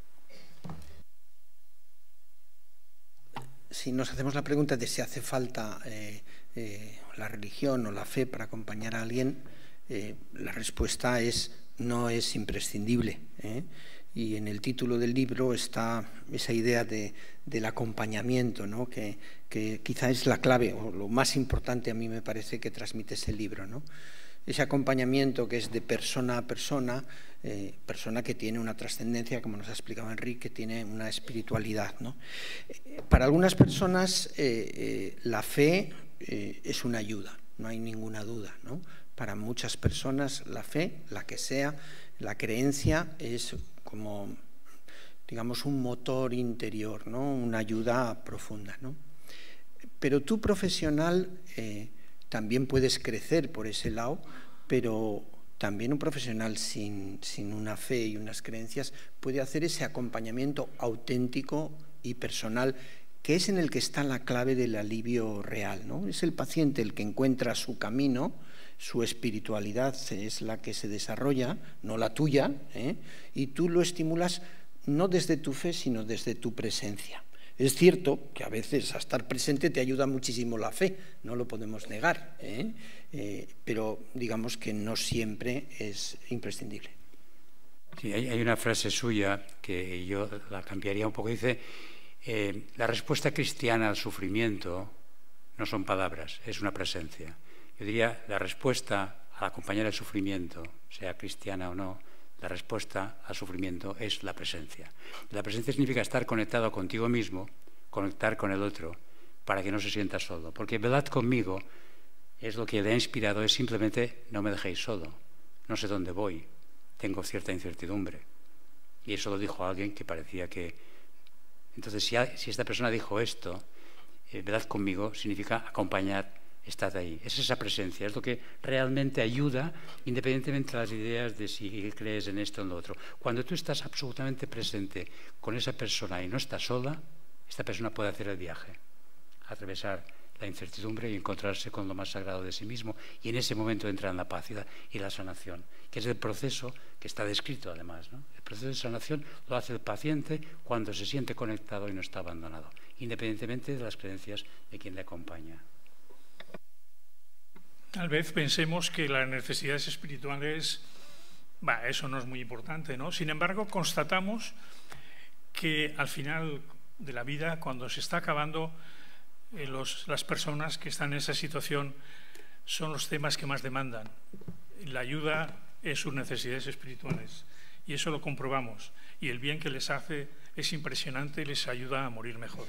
Si nos hacemos la pregunta de si hace falta eh, eh, la religión o la fe para acompañar a alguien, eh, la respuesta es no es imprescindible, ¿eh? Y en el título del libro está esa idea de, del acompañamiento, ¿no? que, que quizá es la clave, o lo más importante a mí me parece que transmite ese libro, ¿no? Ese acompañamiento que es de persona a persona, eh, persona que tiene una trascendencia, como nos ha explicado Enrique, que tiene una espiritualidad, ¿no? Eh, para algunas personas eh, eh, la fe eh, es una ayuda, no hay ninguna duda, ¿no? Para muchas personas la fe, la que sea, la creencia es como, digamos, un motor interior, ¿no? Una ayuda profunda, ¿no? Pero tú, profesional, eh, también puedes crecer por ese lado, pero también un profesional sin, sin una fe y unas creencias puede hacer ese acompañamiento auténtico y personal, que es en el que está la clave del alivio real, ¿no? Es el paciente el que encuentra su camino, su espiritualidad es la que se desarrolla, no la tuya, ¿eh? Y tú lo estimulas no desde tu fe, sino desde tu presencia. Es cierto que a veces a estar presente te ayuda muchísimo la fe, no lo podemos negar, ¿eh? Eh, pero digamos que no siempre es imprescindible. Sí, hay, hay una frase suya que yo la cambiaría un poco, dice, eh, la respuesta cristiana al sufrimiento no son palabras, es una presencia. Yo diría, la respuesta al acompañar el sufrimiento, sea cristiana o no, la respuesta al sufrimiento es la presencia. La presencia significa estar conectado contigo mismo, conectar con el otro, para que no se sienta solo. Porque velad conmigo es lo que le ha inspirado, es simplemente no me dejéis solo, no sé dónde voy, tengo cierta incertidumbre. Y eso lo dijo alguien que parecía que... Entonces, si, si esta persona dijo esto, eh, velad conmigo, significa acompañar. Estad ahí, es esa presencia, es lo que realmente ayuda, independientemente de las ideas de si crees en esto o en lo otro. Cuando tú estás absolutamente presente con esa persona y no estás sola, esta persona puede hacer el viaje, atravesar la incertidumbre y encontrarse con lo más sagrado de sí mismo. Y en ese momento entra en la paz y la, y la sanación, que es el proceso que está descrito además, ¿no? El proceso de sanación lo hace el paciente cuando se siente conectado y no está abandonado, independientemente de las creencias de quien le acompaña. Tal vez pensemos que las necesidades espirituales, bah, eso no es muy importante, ¿no? Sin embargo, constatamos que al final de la vida, cuando se está acabando, eh, los, las personas que están en esa situación son los temas que más demandan. La ayuda es sus necesidades espirituales, y eso lo comprobamos. Y el bien que les hace es impresionante y les ayuda a morir mejor.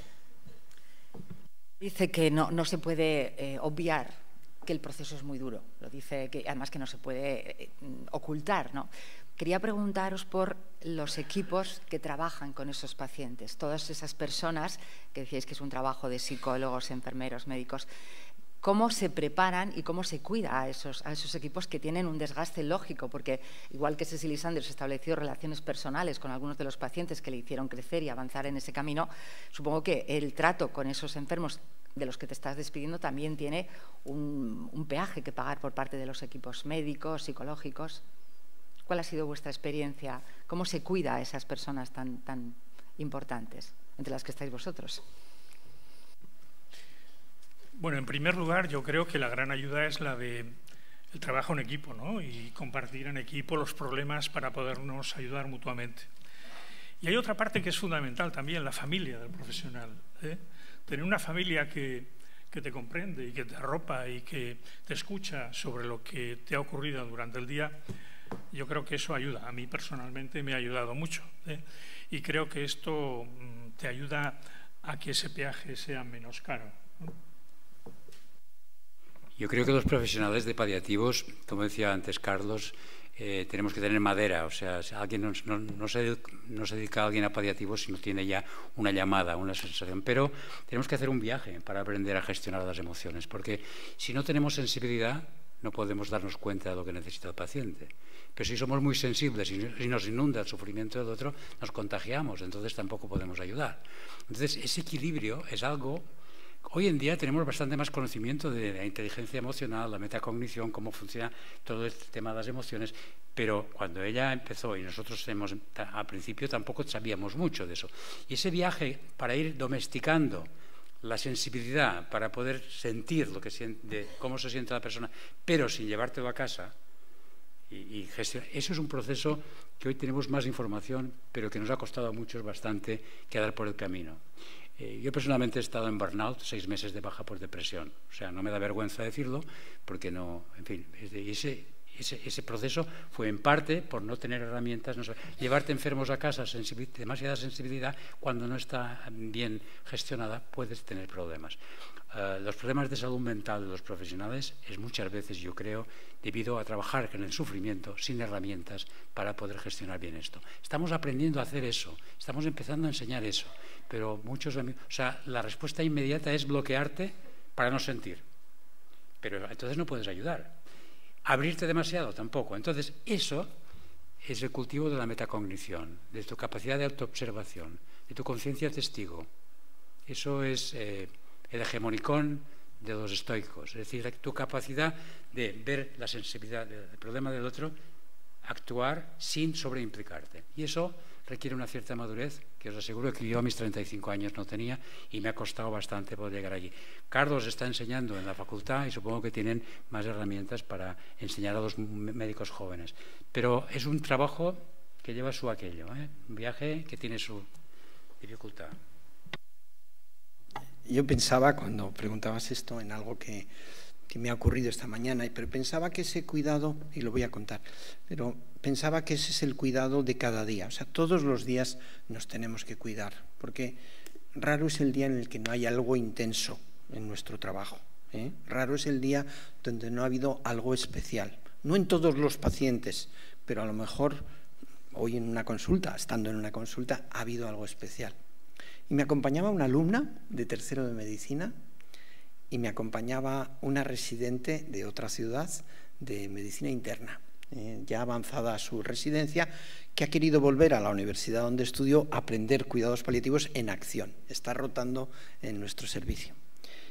Dice que no, no se puede eh, obviar que el proceso es muy duro. Lo dice que además que no se puede eh, ocultar, ¿no? Quería preguntaros por los equipos que trabajan con esos pacientes, todas esas personas que decíais que es un trabajo de psicólogos, enfermeros, médicos. ¿Cómo se preparan y cómo se cuida a esos, a esos equipos que tienen un desgaste lógico? Porque igual que Cecily Sanders estableció relaciones personales con algunos de los pacientes que le hicieron crecer y avanzar en ese camino, supongo que el trato con esos enfermos de los que te estás despidiendo también tiene un, un peaje que pagar por parte de los equipos médicos, psicológicos. ¿Cuál ha sido vuestra experiencia? ¿Cómo se cuida a esas personas tan, tan importantes, entre las que estáis vosotros? Bueno, en primer lugar, yo creo que la gran ayuda es la de el trabajo en equipo, ¿no? Y compartir en equipo los problemas para podernos ayudar mutuamente. Y hay otra parte que es fundamental también, la familia del profesional, ¿eh? Tener una familia que, que te comprende y que te arropa y que te escucha sobre lo que te ha ocurrido durante el día, yo creo que eso ayuda. A mí personalmente me ha ayudado mucho, ¿eh? Y creo que esto mm, te ayuda a que ese peaje sea menos caro, ¿no? Yo creo que los profesionales de paliativos, como decía antes Carlos, eh, tenemos que tener madera. O sea, si alguien no, no, no, se, no se dedica a alguien a paliativos si no tiene ya una llamada, una sensación. Pero tenemos que hacer un viaje para aprender a gestionar las emociones, porque si no tenemos sensibilidad, no podemos darnos cuenta de lo que necesita el paciente. Pero si somos muy sensibles y nos inunda el sufrimiento del otro, nos contagiamos, entonces tampoco podemos ayudar. Entonces, ese equilibrio es algo... Hoy en día tenemos bastante más conocimiento de la inteligencia emocional, la metacognición, cómo funciona todo este tema de las emociones, pero cuando ella empezó y nosotros hemos, al principio tampoco sabíamos mucho de eso. Y ese viaje para ir domesticando la sensibilidad, para poder sentir lo que siente, de cómo se siente la persona, pero sin llevártelo a casa y, y gestionar, eso es un proceso que hoy tenemos más información, pero que nos ha costado a muchos bastante quedar por el camino. Eh, yo personalmente he estado en burnout, seis meses de baja por depresión. O sea, no me da vergüenza decirlo, porque no, en fin, ese, ese, ese proceso fue en parte por no tener herramientas. No sé, llevarte enfermos a casa, sensibil, demasiada sensibilidad, cuando no está bien gestionada, puedes tener problemas. Uh, los problemas de salud mental de los profesionales es muchas veces, yo creo, debido a trabajar con el sufrimiento sin herramientas para poder gestionar bien esto. Estamos aprendiendo a hacer eso, estamos empezando a enseñar eso, pero muchos, o sea, la respuesta inmediata es bloquearte para no sentir, pero entonces no puedes ayudar. Abrirte demasiado tampoco. Entonces, eso es el cultivo de la metacognición, de tu capacidad de autoobservación, de tu conciencia testigo. Eso es eh, el hegemonicón de los estoicos, es decir, tu capacidad de ver la sensibilidad del problema del otro, actuar sin sobreimplicarte. Y eso requiere una cierta madurez que os aseguro que yo a mis treinta y cinco años no tenía y me ha costado bastante poder llegar allí. Carlos está enseñando en la facultad y supongo que tienen más herramientas para enseñar a los médicos jóvenes. Pero es un trabajo que lleva su aquello, ¿eh? Un viaje que tiene su dificultad. Yo pensaba, cuando preguntabas esto, en algo que, que me ha ocurrido esta mañana, pero pensaba que ese cuidado, y lo voy a contar, pero pensaba que ese es el cuidado de cada día. O sea, todos los días nos tenemos que cuidar, porque raro es el día en el que no hay algo intenso en nuestro trabajo, ¿eh? Raro es el día donde no ha habido algo especial. No en todos los pacientes, pero a lo mejor hoy en una consulta, estando en una consulta, ha habido algo especial. Y me acompañaba una alumna de tercero de medicina y me acompañaba una residente de otra ciudad de medicina interna, eh, ya avanzada a su residencia, que ha querido volver a la universidad donde estudió a aprender cuidados paliativos en acción. Está rotando en nuestro servicio.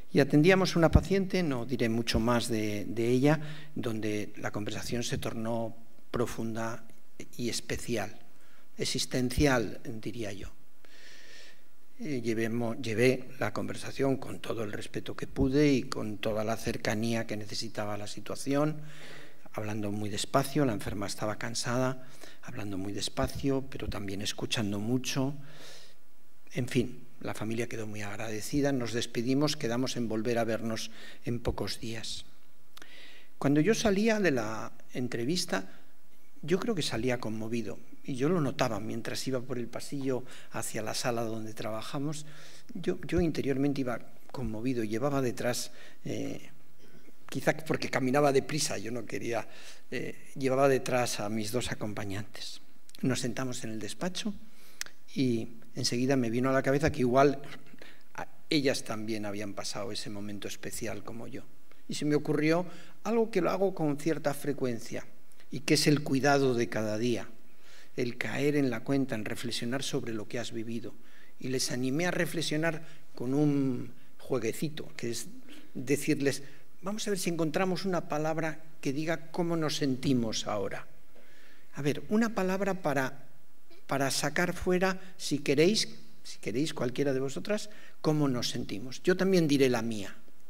Y atendíamos a una paciente, no diré mucho más de, de ella, donde la conversación se tornó profunda y especial, existencial, diría yo. Eh, llevemos, llevé la conversación con todo el respeto que pude y con toda la cercanía que necesitaba la situación, hablando muy despacio. La enferma estaba cansada, hablando muy despacio, pero también escuchando mucho. En fin, la familia quedó muy agradecida, nos despedimos, quedamos en volver a vernos en pocos días. Cuando yo salía de la entrevista, yo creo que salía conmovido, y yo lo notaba mientras iba por el pasillo hacia la sala donde trabajamos. Yo, yo interiormente iba conmovido, llevaba detrás, eh, quizá porque caminaba deprisa, yo no quería, eh, llevaba detrás a mis dos acompañantes. Nos sentamos en el despacho y enseguida me vino a la cabeza que igual ellas también habían pasado ese momento especial como yo. Y se me ocurrió algo que lo hago con cierta frecuencia y que es el cuidado de cada día, el caer en la cuenta, en reflexionar sobre lo que has vivido. Y les animé a reflexionar con un jueguecito, que es decirles, vamos a ver si encontramos una palabra que diga cómo nos sentimos ahora. A ver, una palabra para... para sacar fuera, si queréis, si queréis cualquiera de vosotras, cómo nos sentimos. Yo también diré la mía.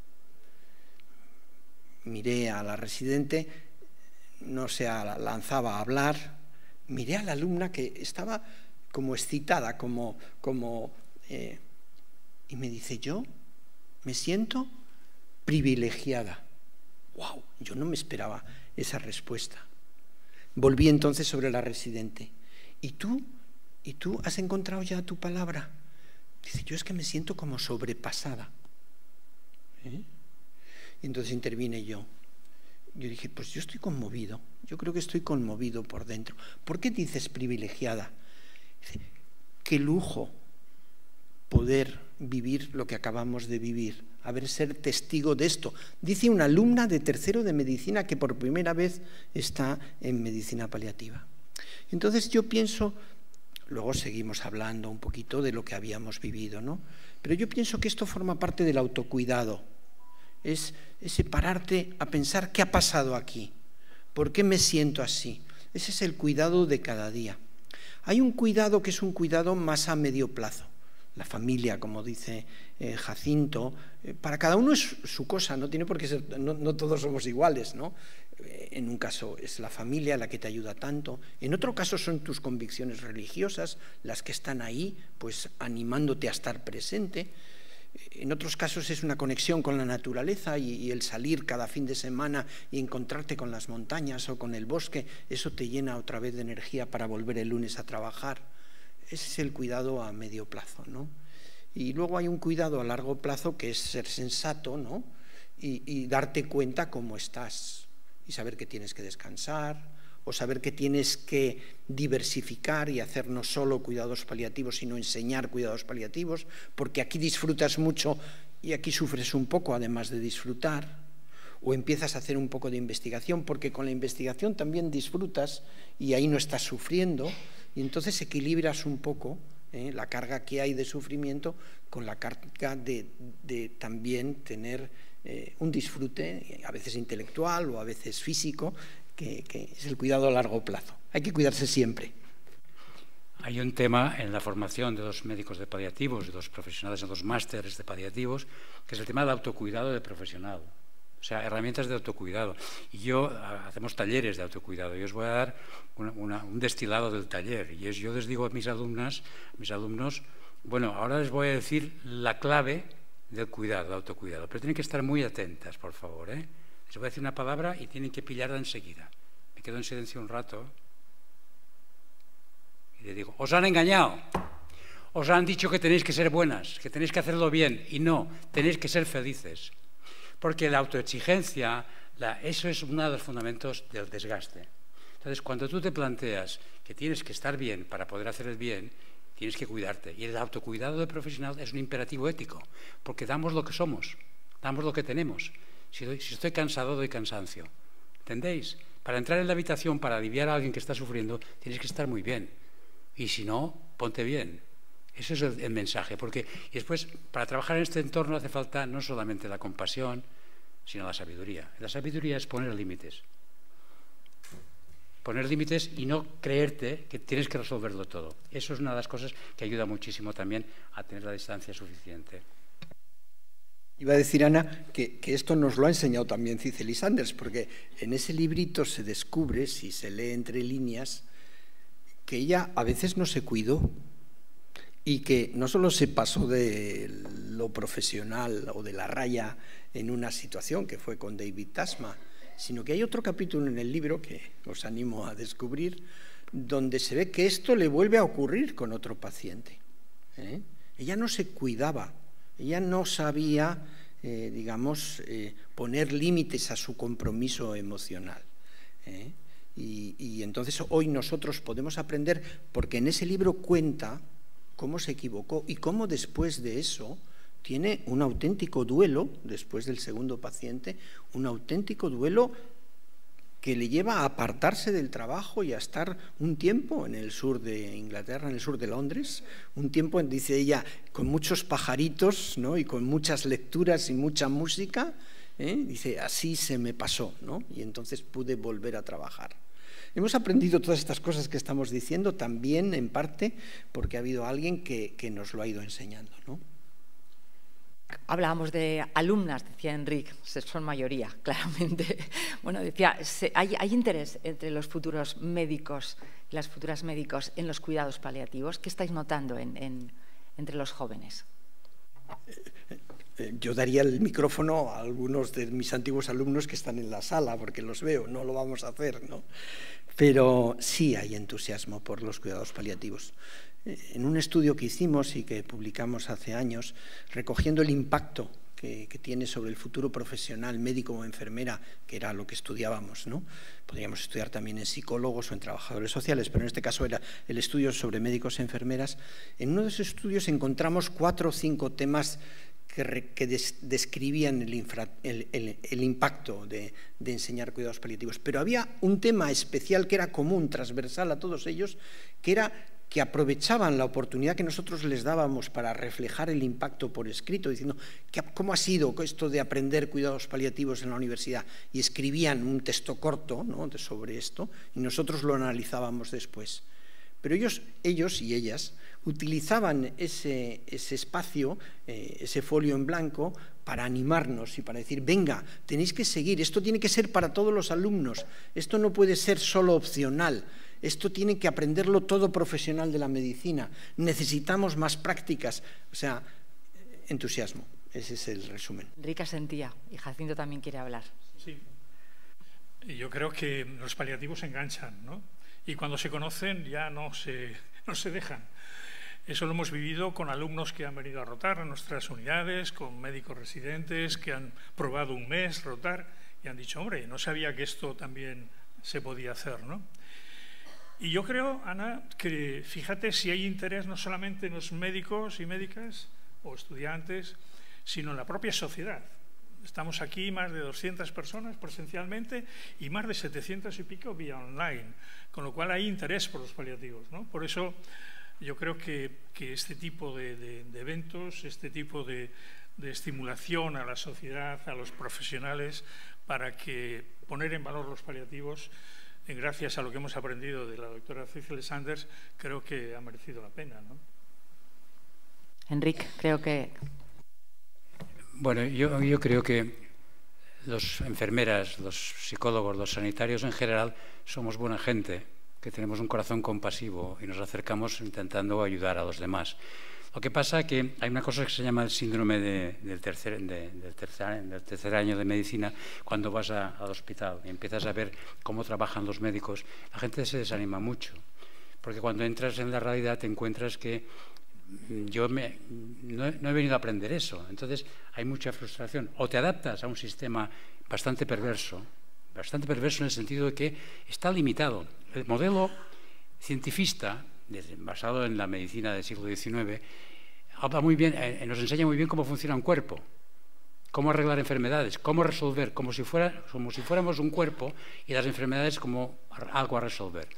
Miré a la residente, no se lanzaba a hablar, miré a la alumna que estaba como excitada, como, como eh, y me dice, yo me siento privilegiada. ¡Wow! Yo no me esperaba esa respuesta. Volví entonces sobre la residente. ¿Y tú? ¿Y tú has encontrado ya tu palabra? Dice, yo es que me siento como sobrepasada. ¿Eh? Y entonces intervine yo. Yo dije, pues yo estoy conmovido. Yo creo que estoy conmovido por dentro. ¿Por qué dices privilegiada? Dice, qué lujo poder vivir lo que acabamos de vivir, haber ser testigo de esto. Dice una alumna de tercero de medicina que por primera vez está en medicina paliativa. Entonces yo pienso, luego seguimos hablando un poquito de lo que habíamos vivido, ¿no? Pero yo pienso que esto forma parte del autocuidado, es, es pararte a pensar qué ha pasado aquí, por qué me siento así. Ese es el cuidado de cada día. Hay un cuidado que es un cuidado más a medio plazo. La familia, como dice eh, Jacinto, eh, para cada uno es su cosa, no tiene por qué ser, no, no todos somos iguales, ¿no? En un caso es la familia la que te ayuda tanto, en otro caso son tus convicciones religiosas las que están ahí, pues animándote a estar presente. En otros casos es una conexión con la naturaleza y, y el salir cada fin de semana y encontrarte con las montañas o con el bosque, eso te llena otra vez de energía para volver el lunes a trabajar. Ese es el cuidado a medio plazo, ¿no? Y luego hay un cuidado a largo plazo que es ser sensato, ¿no? Y, y darte cuenta cómo estás. Y saber que tienes que descansar, o saber que tienes que diversificar y hacer no solo cuidados paliativos, sino enseñar cuidados paliativos, porque aquí disfrutas mucho y aquí sufres un poco, además de disfrutar, o empiezas a hacer un poco de investigación, porque con la investigación también disfrutas y ahí no estás sufriendo, y entonces equilibras un poco ¿eh? la carga que hay de sufrimiento con la carga de, de también tener Eh, un disfrute, a veces intelectual o a veces físico, que, que es el cuidado a largo plazo. Hay que cuidarse siempre. Hay un tema en la formación de los médicos de paliativos, de los profesionales en los másteres de paliativos, que es el tema del autocuidado del profesional. O sea, herramientas de autocuidado. Y yo, hacemos talleres de autocuidado. Yo os voy a dar una, una, un destilado del taller. Y es, yo les digo a mis alumnas, a mis alumnos, bueno, ahora les voy a decir la clave del cuidado, del autocuidado. Pero tienen que estar muy atentas, por favor, ¿eh? Les voy a decir una palabra y tienen que pillarla enseguida. Me quedo en silencio un rato y le digo, os han engañado. Os han dicho que tenéis que ser buenas, que tenéis que hacerlo bien. Y no, tenéis que ser felices. Porque la autoexigencia, la, eso es uno de los fundamentos del desgaste. Entonces, cuando tú te planteas que tienes que estar bien para poder hacer el bien, tienes que cuidarte. Y el autocuidado del profesional es un imperativo ético, porque damos lo que somos, damos lo que tenemos. Si, doy, si estoy cansado, doy cansancio. ¿Entendéis? Para entrar en la habitación, para aliviar a alguien que está sufriendo, tienes que estar muy bien. Y si no, ponte bien. Ese es el, el mensaje. Porque, y después, para trabajar en este entorno hace falta no solamente la compasión, sino la sabiduría. La sabiduría es poner límites. Poner límites y no creerte que tienes que resolverlo todo. Eso es una de las cosas que ayuda muchísimo también a tener la distancia suficiente. Iba a decir, Ana, que, que esto nos lo ha enseñado también Cicely Saunders, porque en ese librito se descubre, si se lee entre líneas, que ella a veces no se cuidó y que no solo se pasó de lo profesional o de la raya en una situación que fue con David Tasma, sino que hay otro capítulo en el libro que os animo a descubrir, donde se ve que esto le vuelve a ocurrir con otro paciente. ¿eh? Ella no se cuidaba. Ella no sabía, eh, digamos, eh, poner límites a su compromiso emocional. ¿eh? Y, y entonces hoy nosotros podemos aprender, porque en ese libro cuenta cómo se equivocó y cómo después de eso tiene un auténtico duelo, después del segundo paciente, un auténtico duelo que le lleva a apartarse del trabajo y a estar un tiempo en el sur de Inglaterra, en el sur de Londres, un tiempo, dice ella, con muchos pajaritos, ¿no? Y con muchas lecturas y mucha música, ¿eh? Dice, así se me pasó, ¿no? Y entonces pude volver a trabajar. Hemos aprendido todas estas cosas que estamos diciendo también, en parte, porque ha habido alguien que, que nos lo ha ido enseñando, ¿no? Hablábamos de alumnas, decía Enric, son mayoría, claramente. Bueno, decía, ¿hay, hay interés entre los futuros médicos y las futuras médicos en los cuidados paliativos? ¿Qué estáis notando en, en, entre los jóvenes? Yo daría el micrófono a algunos de mis antiguos alumnos que están en la sala, porque los veo, no lo vamos a hacer, ¿no? Pero sí hay entusiasmo por los cuidados paliativos. En un estudio que hicimos y que publicamos hace años, recogiendo el impacto que, que tiene sobre el futuro profesional, médico o enfermera, que era lo que estudiábamos, ¿no? Podríamos estudiar también en psicólogos o en trabajadores sociales, pero en este caso era el estudio sobre médicos e enfermeras. En uno de esos estudios encontramos cuatro o cinco temas que, re, que des, describían el, infra, el, el, el impacto de, de enseñar cuidados paliativos. Pero había un tema especial que era común, transversal a todos ellos, que era que aprovechaban la oportunidad que nosotros les dábamos para reflejar el impacto por escrito, diciendo cómo ha sido esto de aprender cuidados paliativos en la universidad, y escribían un texto corto, ¿no?, sobre esto, y nosotros lo analizábamos después. Pero ellos, ellos y ellas utilizaban ese, ese espacio, eh, ese folio en blanco, para animarnos y para decir, venga, tenéis que seguir, esto tiene que ser para todos los alumnos, esto no puede ser solo opcional, esto tiene que aprenderlo todo profesional de la medicina, necesitamos más prácticas, o sea, entusiasmo, ese es el resumen. Enrique asentía y Jacinto también quiere hablar. Sí, yo creo que los paliativos enganchan, ¿no? Y cuando se conocen ya no se, no se dejan. Eso lo hemos vivido con alumnos que han venido a rotar a nuestras unidades, con médicos residentes que han probado un mes rotar y han dicho, hombre, no sabía que esto también se podía hacer, ¿no? Y yo creo, Ana, que fíjate si hay interés no solamente en los médicos y médicas o estudiantes, sino en la propia sociedad. Estamos aquí más de doscientas personas presencialmente y más de setecientas y pico vía online, con lo cual hay interés por los paliativos, ¿no? Por eso yo creo que, que este tipo de, de, de eventos, este tipo de, de estimulación a la sociedad, a los profesionales, para que poner en valor los paliativos, gracias a lo que hemos aprendido de la doctora Cicely Saunders, creo que ha merecido la pena, ¿no? Enric, creo que... Bueno, yo, yo creo que los enfermeras, los psicólogos, los sanitarios en general, somos buena gente, que tenemos un corazón compasivo y nos acercamos intentando ayudar a los demás. Lo que pasa es que hay una cosa que se llama el síndrome de, del, tercer, de, del, tercer, del tercer año de medicina, cuando vas a, al hospital y empiezas a ver cómo trabajan los médicos, la gente se desanima mucho, porque cuando entras en la realidad te encuentras que yo me, no, he, no he venido a aprender eso, entonces hay mucha frustración. O te adaptas a un sistema bastante perverso, bastante perverso en el sentido de que está limitado. El modelo cientifista, basado en la medicina del siglo diecinueve, habla muy bien, eh, nos enseña muy bien cómo funciona un cuerpo, cómo arreglar enfermedades, cómo resolver, como si, fuera, como si fuéramos un cuerpo y las enfermedades como algo a resolver.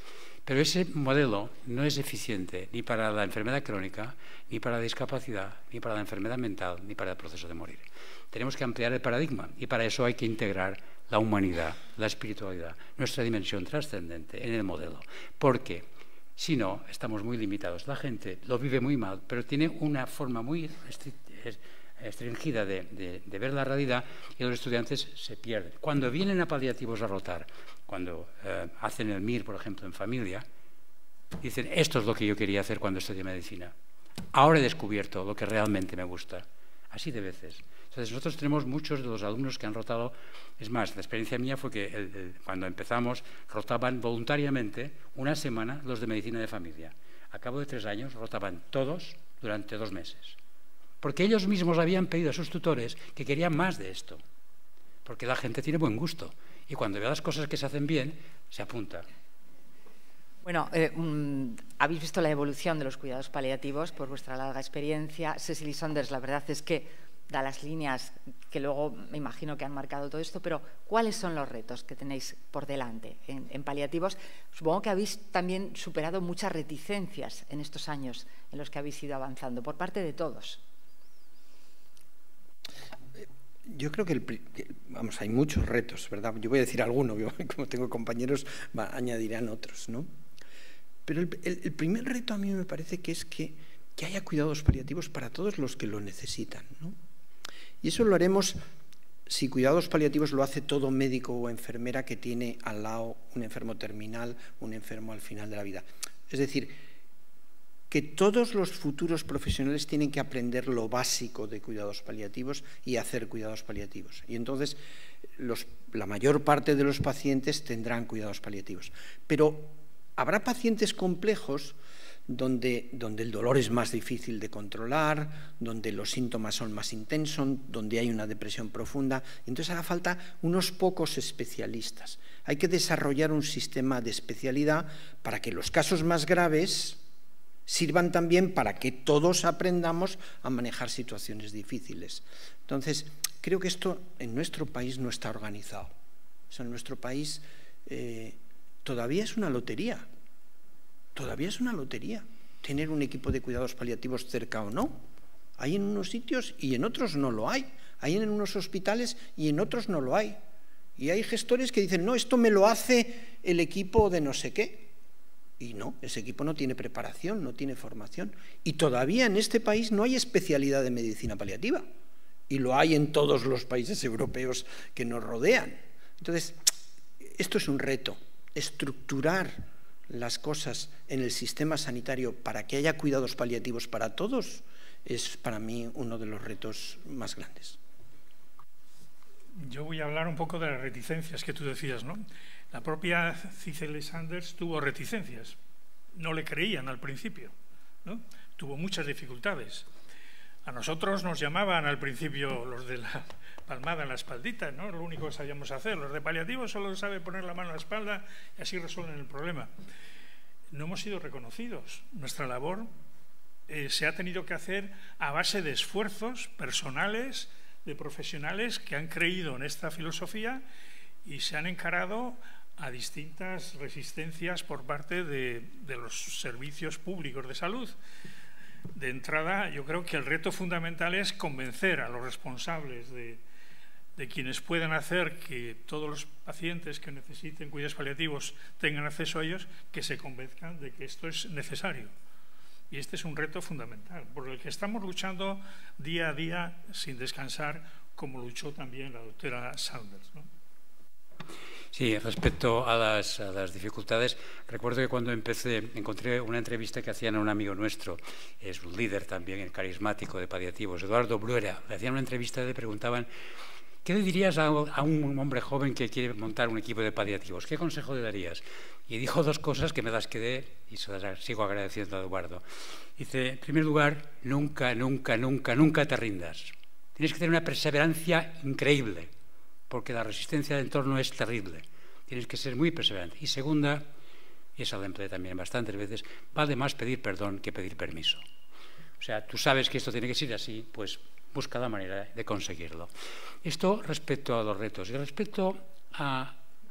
Pero ese modelo no es eficiente ni para la enfermedad crónica, ni para la discapacidad, ni para la enfermedad mental, ni para el proceso de morir. Tenemos que ampliar el paradigma y para eso hay que integrar la humanidad, la espiritualidad, nuestra dimensión trascendente en el modelo. Porque si no, estamos muy limitados. La gente lo vive muy mal, pero tiene una forma muy restringida de, de, de ver la realidad y los estudiantes se pierden. Cuando vienen a paliativos a rotar, cuando eh, hacen el M I R, por ejemplo, en familia, dicen, esto es lo que yo quería hacer cuando estudié medicina. Ahora he descubierto lo que realmente me gusta. Así de veces. Entonces, nosotros tenemos muchos de los alumnos que han rotado. Es más, la experiencia mía fue que el, el, cuando empezamos, rotaban voluntariamente una semana los de medicina de familia. A cabo de tres años, rotaban todos durante dos meses. Porque ellos mismos habían pedido a sus tutores que querían más de esto. Porque la gente tiene buen gusto. Y cuando ve las cosas que se hacen bien, se apunta. Bueno, eh, um, habéis visto la evolución de los cuidados paliativos por vuestra larga experiencia. Cecily Saunders, la verdad es que da las líneas que luego me imagino que han marcado todo esto, pero ¿cuáles son los retos que tenéis por delante en, en paliativos? Supongo que habéis también superado muchas reticencias en estos años en los que habéis ido avanzando, por parte de todos. Yo creo que, el, que vamos, hay muchos retos, ¿verdad? Yo voy a decir alguno, yo, como tengo compañeros, va, añadirán otros, ¿no? Pero el, el, el primer reto a mí me parece que es que, que haya cuidados paliativos para todos los que lo necesitan, ¿no? Y eso lo haremos si cuidados paliativos lo hace todo médico o enfermera que tiene al lado un enfermo terminal, un enfermo al final de la vida. Es decir, que todos los futuros profesionales tienen que aprender lo básico de cuidados paliativos y hacer cuidados paliativos. Y entonces los, la mayor parte de los pacientes tendrán cuidados paliativos. Pero habrá pacientes complejos Donde, donde el dolor es más difícil de controlar, donde los síntomas son más intensos, donde hay una depresión profunda. Entonces hará falta unos pocos especialistas. Hay que desarrollar un sistema de especialidad para que los casos más graves sirvan también para que todos aprendamos a manejar situaciones difíciles. Entonces, creo que esto en nuestro país no está organizado. O sea, en nuestro país eh, todavía es una lotería. Todavía es una lotería tener un equipo de cuidados paliativos cerca o no. Hay en unos sitios y en otros no lo hay. Hay en unos hospitales y en otros no lo hay. Y hay gestores que dicen, no, esto me lo hace el equipo de no sé qué. Y no, ese equipo no tiene preparación, no tiene formación. Y todavía en este país no hay especialidad de medicina paliativa. Y lo hay en todos los países europeos que nos rodean. Entonces, esto es un reto, estructurar las cosas en el sistema sanitario para que haya cuidados paliativos para todos es para mí uno de los retos más grandes. Yo voy a hablar un poco de las reticencias que tú decías, ¿no? La propia Cecily Saunders tuvo reticencias, no le creían al principio, ¿no? Tuvo muchas dificultades. A nosotros nos llamaban al principio los de la palmada en la espaldita, ¿no? Lo único que sabíamos hacer. Los de paliativos solo saben poner la mano en la espalda y así resuelven el problema. No hemos sido reconocidos. Nuestra labor eh, se ha tenido que hacer a base de esfuerzos personales, de profesionales que han creído en esta filosofía y se han encarado a distintas resistencias por parte de, de los servicios públicos de salud. De entrada, yo creo que el reto fundamental es convencer a los responsables de, de quienes puedan hacer que todos los pacientes que necesiten cuidados paliativos tengan acceso a ellos, que se convenzcan de que esto es necesario. Y este es un reto fundamental, por el que estamos luchando día a día sin descansar, como luchó también la doctora Saunders, ¿no? Sí, respecto a las, a las dificultades, recuerdo que cuando empecé encontré una entrevista que hacían a un amigo nuestro, es un líder también carismático de paliativos, Eduardo Bruera. Le hacían una entrevista y le preguntaban, ¿qué le dirías a, a un hombre joven que quiere montar un equipo de paliativos? ¿Qué consejo le darías? Y dijo dos cosas que me las quedé y se las sigo agradeciendo a Eduardo. Dice, en primer lugar, nunca, nunca, nunca, nunca te rindas. Tienes que tener una perseverancia increíble, porque la resistencia del entorno es terrible. Tienes que ser muy perseverante. Y segunda, y esa la empleé también bastantes veces, vale más pedir perdón que pedir permiso. O sea, tú sabes que esto tiene que ser así, pues busca la manera de conseguirlo. Esto respecto a los retos. Y respecto a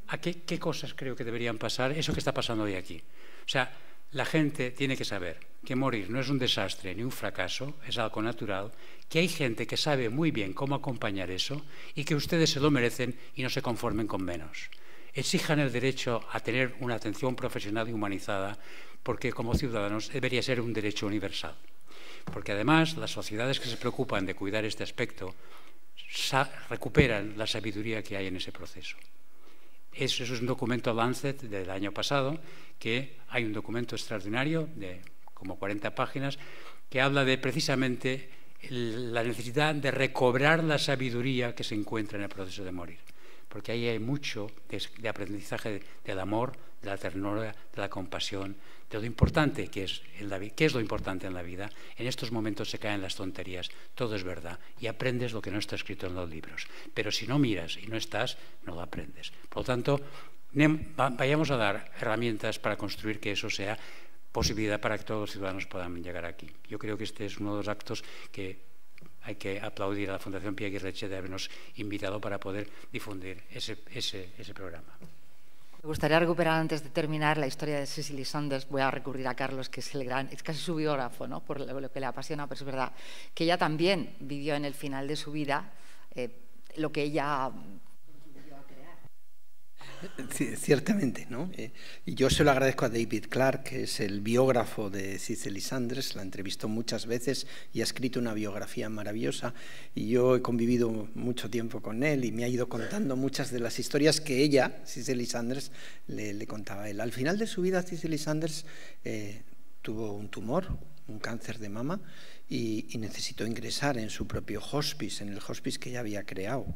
¿A qué, qué cosas creo que deberían pasar? Eso que está pasando hoy aquí. O sea, la gente tiene que saber que morir no es un desastre ni un fracaso, es algo natural, que hay gente que sabe muy bien cómo acompañar eso y que ustedes se lo merecen y no se conformen con menos. Exijan el derecho a tener una atención profesional y humanizada, porque como ciudadanos debería ser un derecho universal. Porque además las sociedades que se preocupan de cuidar este aspecto recuperan la sabiduría que hay en ese proceso. Eso es un documento Lancet del año pasado, que hay un documento extraordinario de como cuarenta páginas que habla de precisamente la necesidad de recobrar la sabiduría que se encuentra en el proceso de morir. Porque ahí hay mucho de, de aprendizaje del amor, de la ternura, de la compasión, de lo importante que es, en la, qué es lo importante en la vida. En estos momentos se caen las tonterías, todo es verdad, y aprendes lo que no está escrito en los libros. Pero si no miras y no estás, no lo aprendes. Por lo tanto, vayamos a dar herramientas para construir que eso sea posibilidad para que todos los ciudadanos puedan llegar aquí. Yo creo que este es uno de los actos que hay que aplaudir a la Fundación Pia Aguirreche de habernos invitado para poder difundir ese, ese, ese programa. Me gustaría recuperar, antes de terminar, la historia de Cicely Saunders. Voy a recurrir a Carlos, que es el gran, es casi su biógrafo, ¿no?, por lo que le apasiona, pero es verdad que ella también vivió en el final de su vida eh, lo que ella contribuyó a crear. Sí, ciertamente, ¿no? Eh, y yo se lo agradezco a David Clark, que es el biógrafo de Cicely Saunders, la entrevistó muchas veces y ha escrito una biografía maravillosa, y yo he convivido mucho tiempo con él y me ha ido contando muchas de las historias que ella, Cicely Saunders, le, le contaba a él. Al final de su vida, Cicely Saunders eh, tuvo un tumor, un cáncer de mama, y, y necesitó ingresar en su propio hospice, en el hospice que ella había creado.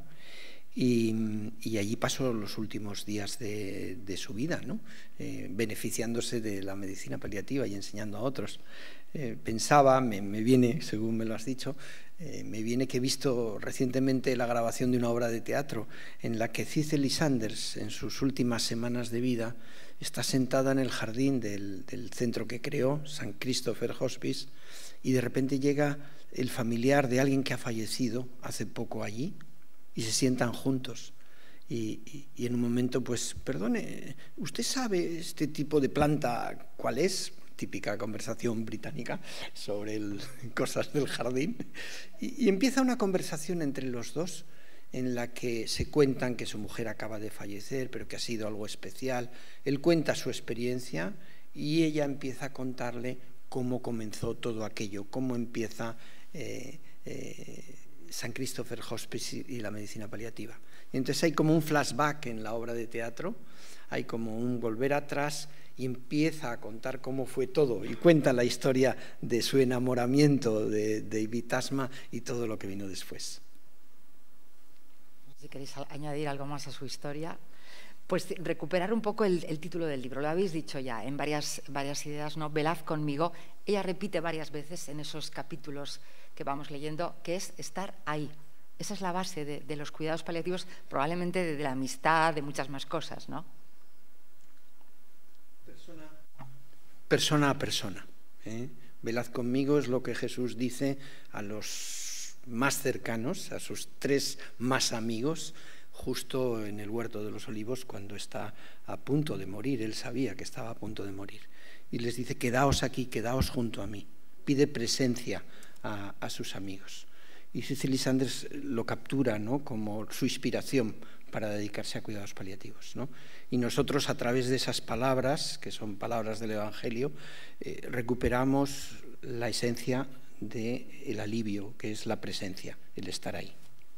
Y, y allí pasó los últimos días de, de su vida, ¿no? eh, beneficiándose de la medicina paliativa y enseñando a otros. Eh, pensaba, me, me viene, según me lo has dicho, eh, me viene que he visto recientemente la grabación de una obra de teatro en la que Cicely Saunders, en sus últimas semanas de vida, está sentada en el jardín del, del centro que creó, Saint Christopher Hospice, y de repente llega el familiar de alguien que ha fallecido hace poco allí, y se sientan juntos y, y, y en un momento, pues, perdone, ¿usted sabe este tipo de planta cuál es? Típica conversación británica sobre el, cosas del jardín, y, y empieza una conversación entre los dos en la que se cuentan que su mujer acaba de fallecer, pero que ha sido algo especial. Él cuenta su experiencia y ella empieza a contarle cómo comenzó todo aquello, cómo empieza eh, eh, Saint Christopher Hospice y la medicina paliativa. Y entonces hay como un flashback en la obra de teatro, hay como un volver atrás, y empieza a contar cómo fue todo, y cuenta la historia de su enamoramiento de David Tasma y todo lo que vino después. Si queréis añadir algo más a su historia, pues recuperar un poco el, el título del libro. Lo habéis dicho ya en varias, varias ideas, ¿no? Velad conmigo. Ella repite varias veces en esos capítulos que vamos leyendo, que es estar ahí. Esa es la base de, de los cuidados paliativos, probablemente de, de la amistad, de muchas más cosas, ¿no? Persona, persona a persona. ¿eh? Velad conmigo es lo que Jesús dice a los más cercanos, a sus tres más amigos, justo en el huerto de los olivos, cuando está a punto de morir. Él sabía que estaba a punto de morir. Y les dice, quedaos aquí, quedaos junto a mí. Pide presencia a, a sus amigos. Y Cicely Saunders lo captura, ¿no?, como su inspiración para dedicarse a cuidados paliativos, ¿no? Y nosotros, a través de esas palabras, que son palabras del Evangelio, eh, recuperamos la esencia del alivio, que es la presencia, el estar ahí.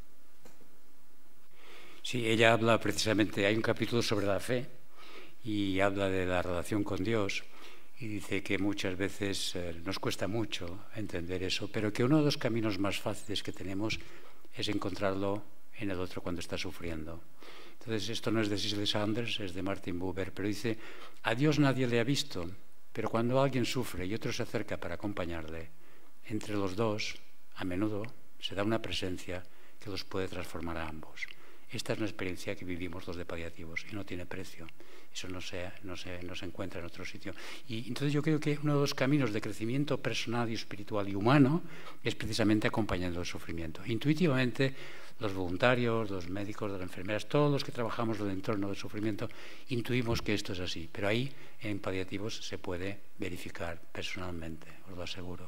Sí, ella habla precisamente, hay un capítulo sobre la fe y habla de la relación con Dios, y dice que muchas veces eh, nos cuesta mucho entender eso, pero que uno de los caminos más fáciles que tenemos es encontrarlo en el otro cuando está sufriendo. Entonces, esto no es de Cicely Saunders, es de Martin Buber, pero dice, a Dios nadie le ha visto, pero cuando alguien sufre y otro se acerca para acompañarle, entre los dos, a menudo, se da una presencia que los puede transformar a ambos. Esta es una experiencia que vivimos los de paliativos y no tiene precio. Eso no se, no se, no se encuentra en otro sitio. Y entonces yo creo que uno de los caminos de crecimiento personal y espiritual y humano es precisamente acompañando el sufrimiento. Intuitivamente los voluntarios, los médicos, las enfermeras, todos los que trabajamos en el entorno del sufrimiento, intuimos que esto es así. Pero ahí, en paliativos, se puede verificar personalmente, os lo aseguro.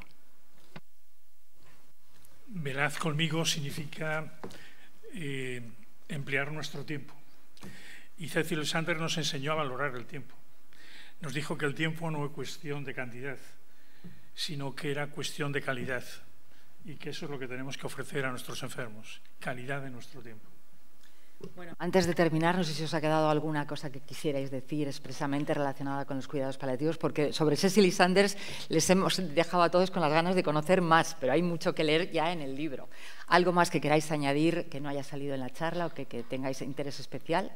Velaz conmigo significa eh, emplear nuestro tiempo. Y Cecil Sander nos enseñó a valorar el tiempo. Nos dijo que el tiempo no es cuestión de cantidad, sino que era cuestión de calidad. Y que eso es lo que tenemos que ofrecer a nuestros enfermos, calidad de nuestro tiempo. Bueno, antes de terminar, no sé si os ha quedado alguna cosa que quisierais decir expresamente relacionada con los cuidados paliativos, porque sobre Cecily Saunders les hemos dejado a todos con las ganas de conocer más, pero hay mucho que leer ya en el libro. ¿Algo más que queráis añadir que no haya salido en la charla o que, que tengáis interés especial?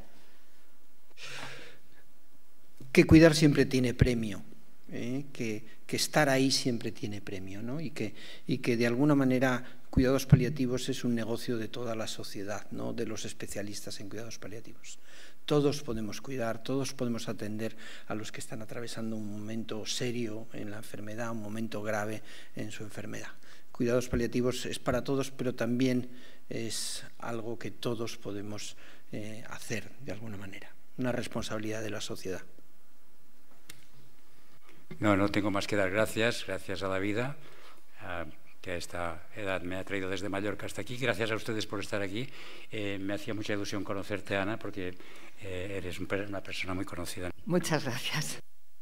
Que cuidar siempre tiene premio, ¿eh? que, que estar ahí siempre tiene premio, ¿no? y, que, y que de alguna manera cuidados paliativos es un negocio de toda la sociedad, no de los especialistas en cuidados paliativos. Todos podemos cuidar, todos podemos atender a los que están atravesando un momento serio en la enfermedad, un momento grave en su enfermedad. Cuidados paliativos es para todos, pero también es algo que todos podemos eh, hacer de alguna manera, una responsabilidad de la sociedad. No, no tengo más que dar gracias, gracias a la vida, uh, que a esta edad me ha traído desde Mallorca hasta aquí. Gracias a ustedes por estar aquí. Eh, me hacía mucha ilusión conocerte, Ana, porque eh, eres un, una persona muy conocida. Muchas gracias.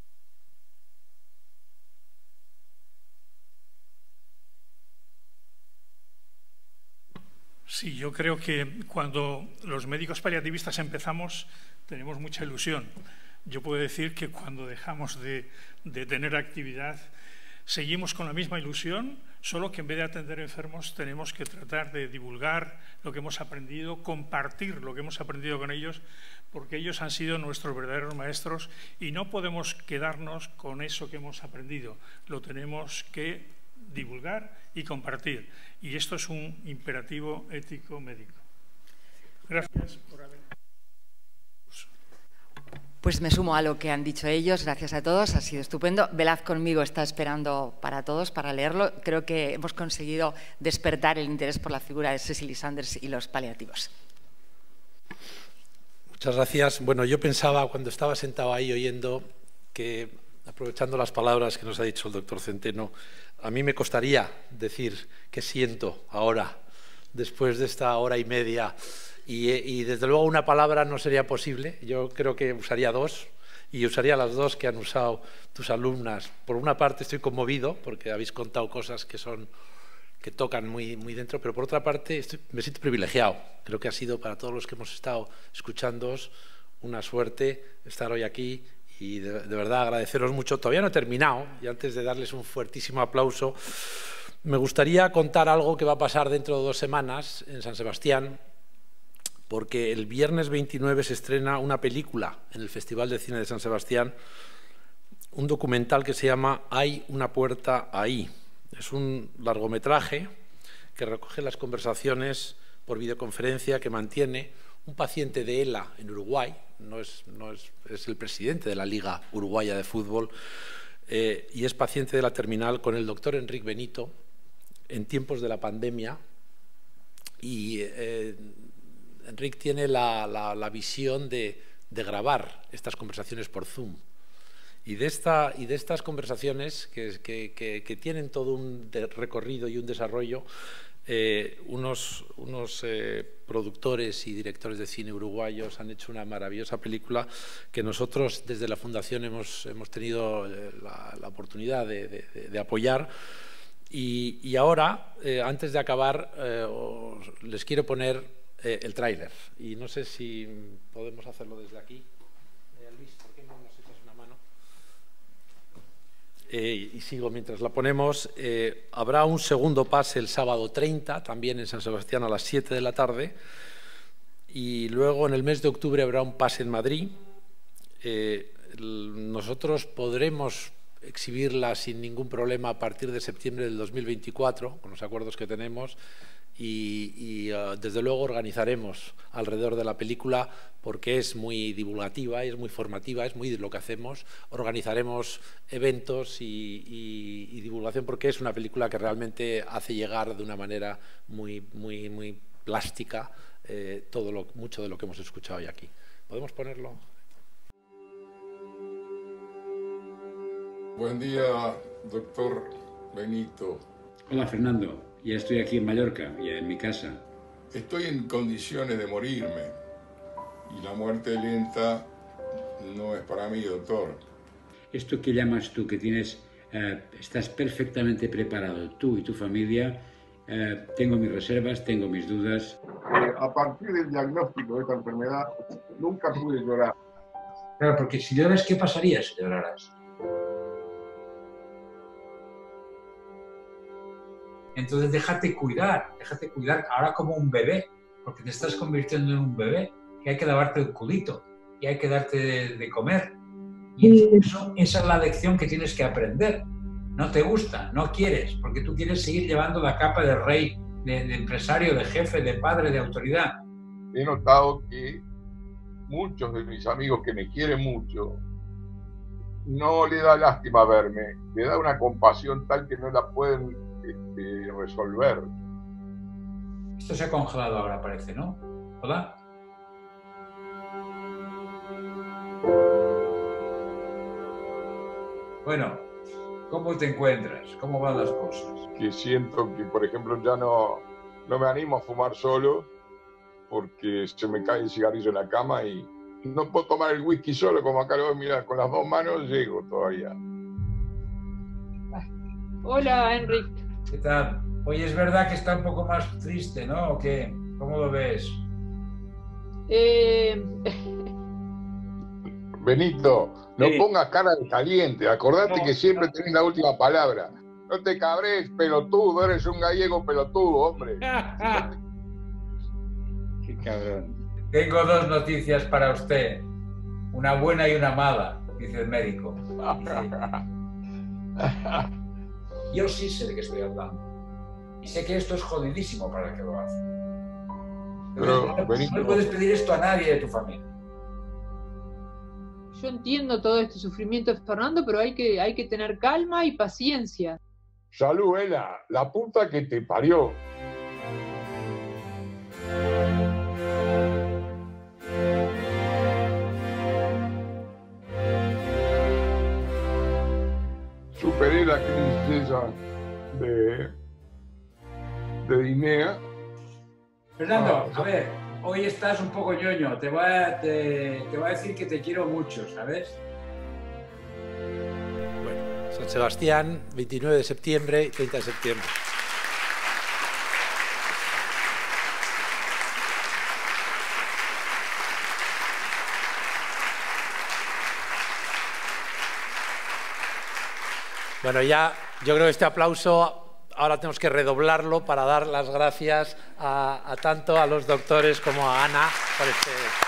Sí, yo creo que cuando los médicos paliativistas empezamos, tenemos mucha ilusión. Yo puedo decir que cuando dejamos de, de tener actividad, seguimos con la misma ilusión, solo que en vez de atender enfermos tenemos que tratar de divulgar lo que hemos aprendido, compartir lo que hemos aprendido con ellos, porque ellos han sido nuestros verdaderos maestros y no podemos quedarnos con eso que hemos aprendido. Lo tenemos que divulgar y compartir. Y esto es un imperativo ético médico. Gracias por haber... Pues me sumo a lo que han dicho ellos. Gracias a todos, ha sido estupendo. Velaz conmigo está esperando para todos, para leerlo. Creo que hemos conseguido despertar el interés por la figura de Cecily Saunders y los paliativos. Muchas gracias. Bueno, yo pensaba cuando estaba sentado ahí oyendo que, aprovechando las palabras que nos ha dicho el doctor Centeno, a mí me costaría decir qué siento ahora, después de esta hora y media. Y, y desde luego una palabra no sería posible. Yo creo que usaría dos, y usaría las dos que han usado tus alumnas. Por una parte estoy conmovido porque habéis contado cosas que son que tocan muy, muy dentro, pero por otra parte estoy, me siento privilegiado. Creo que ha sido para todos los que hemos estado escuchándoos una suerte estar hoy aquí y de, de verdad agradeceros mucho. Todavía no he terminado y antes de darles un fuertísimo aplauso me gustaría contar algo que va a pasar dentro de dos semanas en San Sebastián, porque el viernes veintinueve se estrena una película en el Festival de Cine de San Sebastián, un documental que se llama Hay una puerta ahí. Es un largometraje que recoge las conversaciones por videoconferencia que mantiene un paciente de ELA en Uruguay, no es, no es, es el presidente de la Liga Uruguaya de Fútbol, eh, y es paciente de la terminal con el doctor Enrique Benito en tiempos de la pandemia. Y eh, Enrique tiene la, la, la visión de, de grabar estas conversaciones por Zoom. Y de, esta, y de estas conversaciones que, que, que, que tienen todo un recorrido y un desarrollo, eh, unos, unos eh, productores y directores de cine uruguayos han hecho una maravillosa película que nosotros desde la Fundación hemos, hemos tenido la, la oportunidad de, de, de apoyar. Y, y ahora, eh, antes de acabar, eh, os, les quiero poner eh, el tráiler. Y no sé si podemos hacerlo desde aquí. Eh, Luis, ¿por qué no nos echas una mano? Eh, y sigo mientras la ponemos. Eh, habrá un segundo pase el sábado treinta, también en San Sebastián a las siete de la tarde. Y luego en el mes de octubre habrá un pase en Madrid. Eh, el, nosotros podremos exhibirla sin ningún problema a partir de septiembre del dos mil veinticuatro, con los acuerdos que tenemos, y, y uh, desde luego organizaremos alrededor de la película, porque es muy divulgativa, es muy formativa, es muy de lo que hacemos. Organizaremos eventos y, y, y divulgación, porque es una película que realmente hace llegar de una manera muy, muy, muy plástica eh, todo lo, mucho de lo que hemos escuchado hoy aquí. ¿Podemos ponerlo? Buen día, doctor Benito. Hola, Fernando. Ya estoy aquí en Mallorca, ya en mi casa. Estoy en condiciones de morirme y la muerte lenta no es para mí, doctor. Esto que llamas tú, que tienes, eh, estás perfectamente preparado, tú y tu familia, eh, tengo mis reservas, tengo mis dudas. Eh, a partir del diagnóstico de esta enfermedad, nunca pude llorar. Claro, porque si lloras, ¿qué pasaría si lloraras? Entonces déjate cuidar, déjate cuidar ahora como un bebé, porque te estás convirtiendo en un bebé, que hay que lavarte el culito y hay que darte de, de comer. Y eso, esa es la lección que tienes que aprender. No te gusta, no quieres, porque tú quieres seguir llevando la capa de rey, de, de empresario, de jefe, de padre, de autoridad. He notado que muchos de mis amigos que me quieren mucho, no le da lástima verme, le da una compasión tal que no la pueden este, resolver. Esto se ha congelado ahora, parece, ¿no? ¿Hola? Bueno, ¿cómo te encuentras? ¿Cómo van las cosas? Que siento que, por ejemplo, ya no, no me animo a fumar solo porque se me cae el cigarrillo en la cama y no puedo tomar el whisky solo, como acá lo veo, mira, con las dos manos llego todavía. Hola, Enrique. ¿Qué tal? Oye, es verdad que está un poco más triste, ¿no? ¿O qué? ¿Cómo lo ves? Eh... Benito, no Sí. pongas cara de caliente, acordate No, que siempre no. tenés la última palabra. No te cabres, pelotudo, eres un gallego pelotudo, hombre. Qué cabrón. Tengo dos noticias para usted. Una buena y una mala, dice el médico. Dice, yo sí sé de qué estoy hablando. Y sé que esto es jodidísimo para el que lo hace. Pero, no, Benito- no le puedes pedir esto a nadie de tu familia. Yo entiendo todo este sufrimiento de Fernando, pero hay que, hay que tener calma y paciencia. Salud, Ela, la puta que te parió. Superé la crisis esa de, de Guinea. Fernando, Ah, a ver, hoy estás un poco ñoño. Te voy a, te, te voy a decir que te quiero mucho, ¿sabes? Bueno, San Sebastián, veintinueve de septiembre y treinta de septiembre. Bueno, ya yo creo que este aplauso ahora tenemos que redoblarlo para dar las gracias a, a tanto a los doctores como a Ana por este...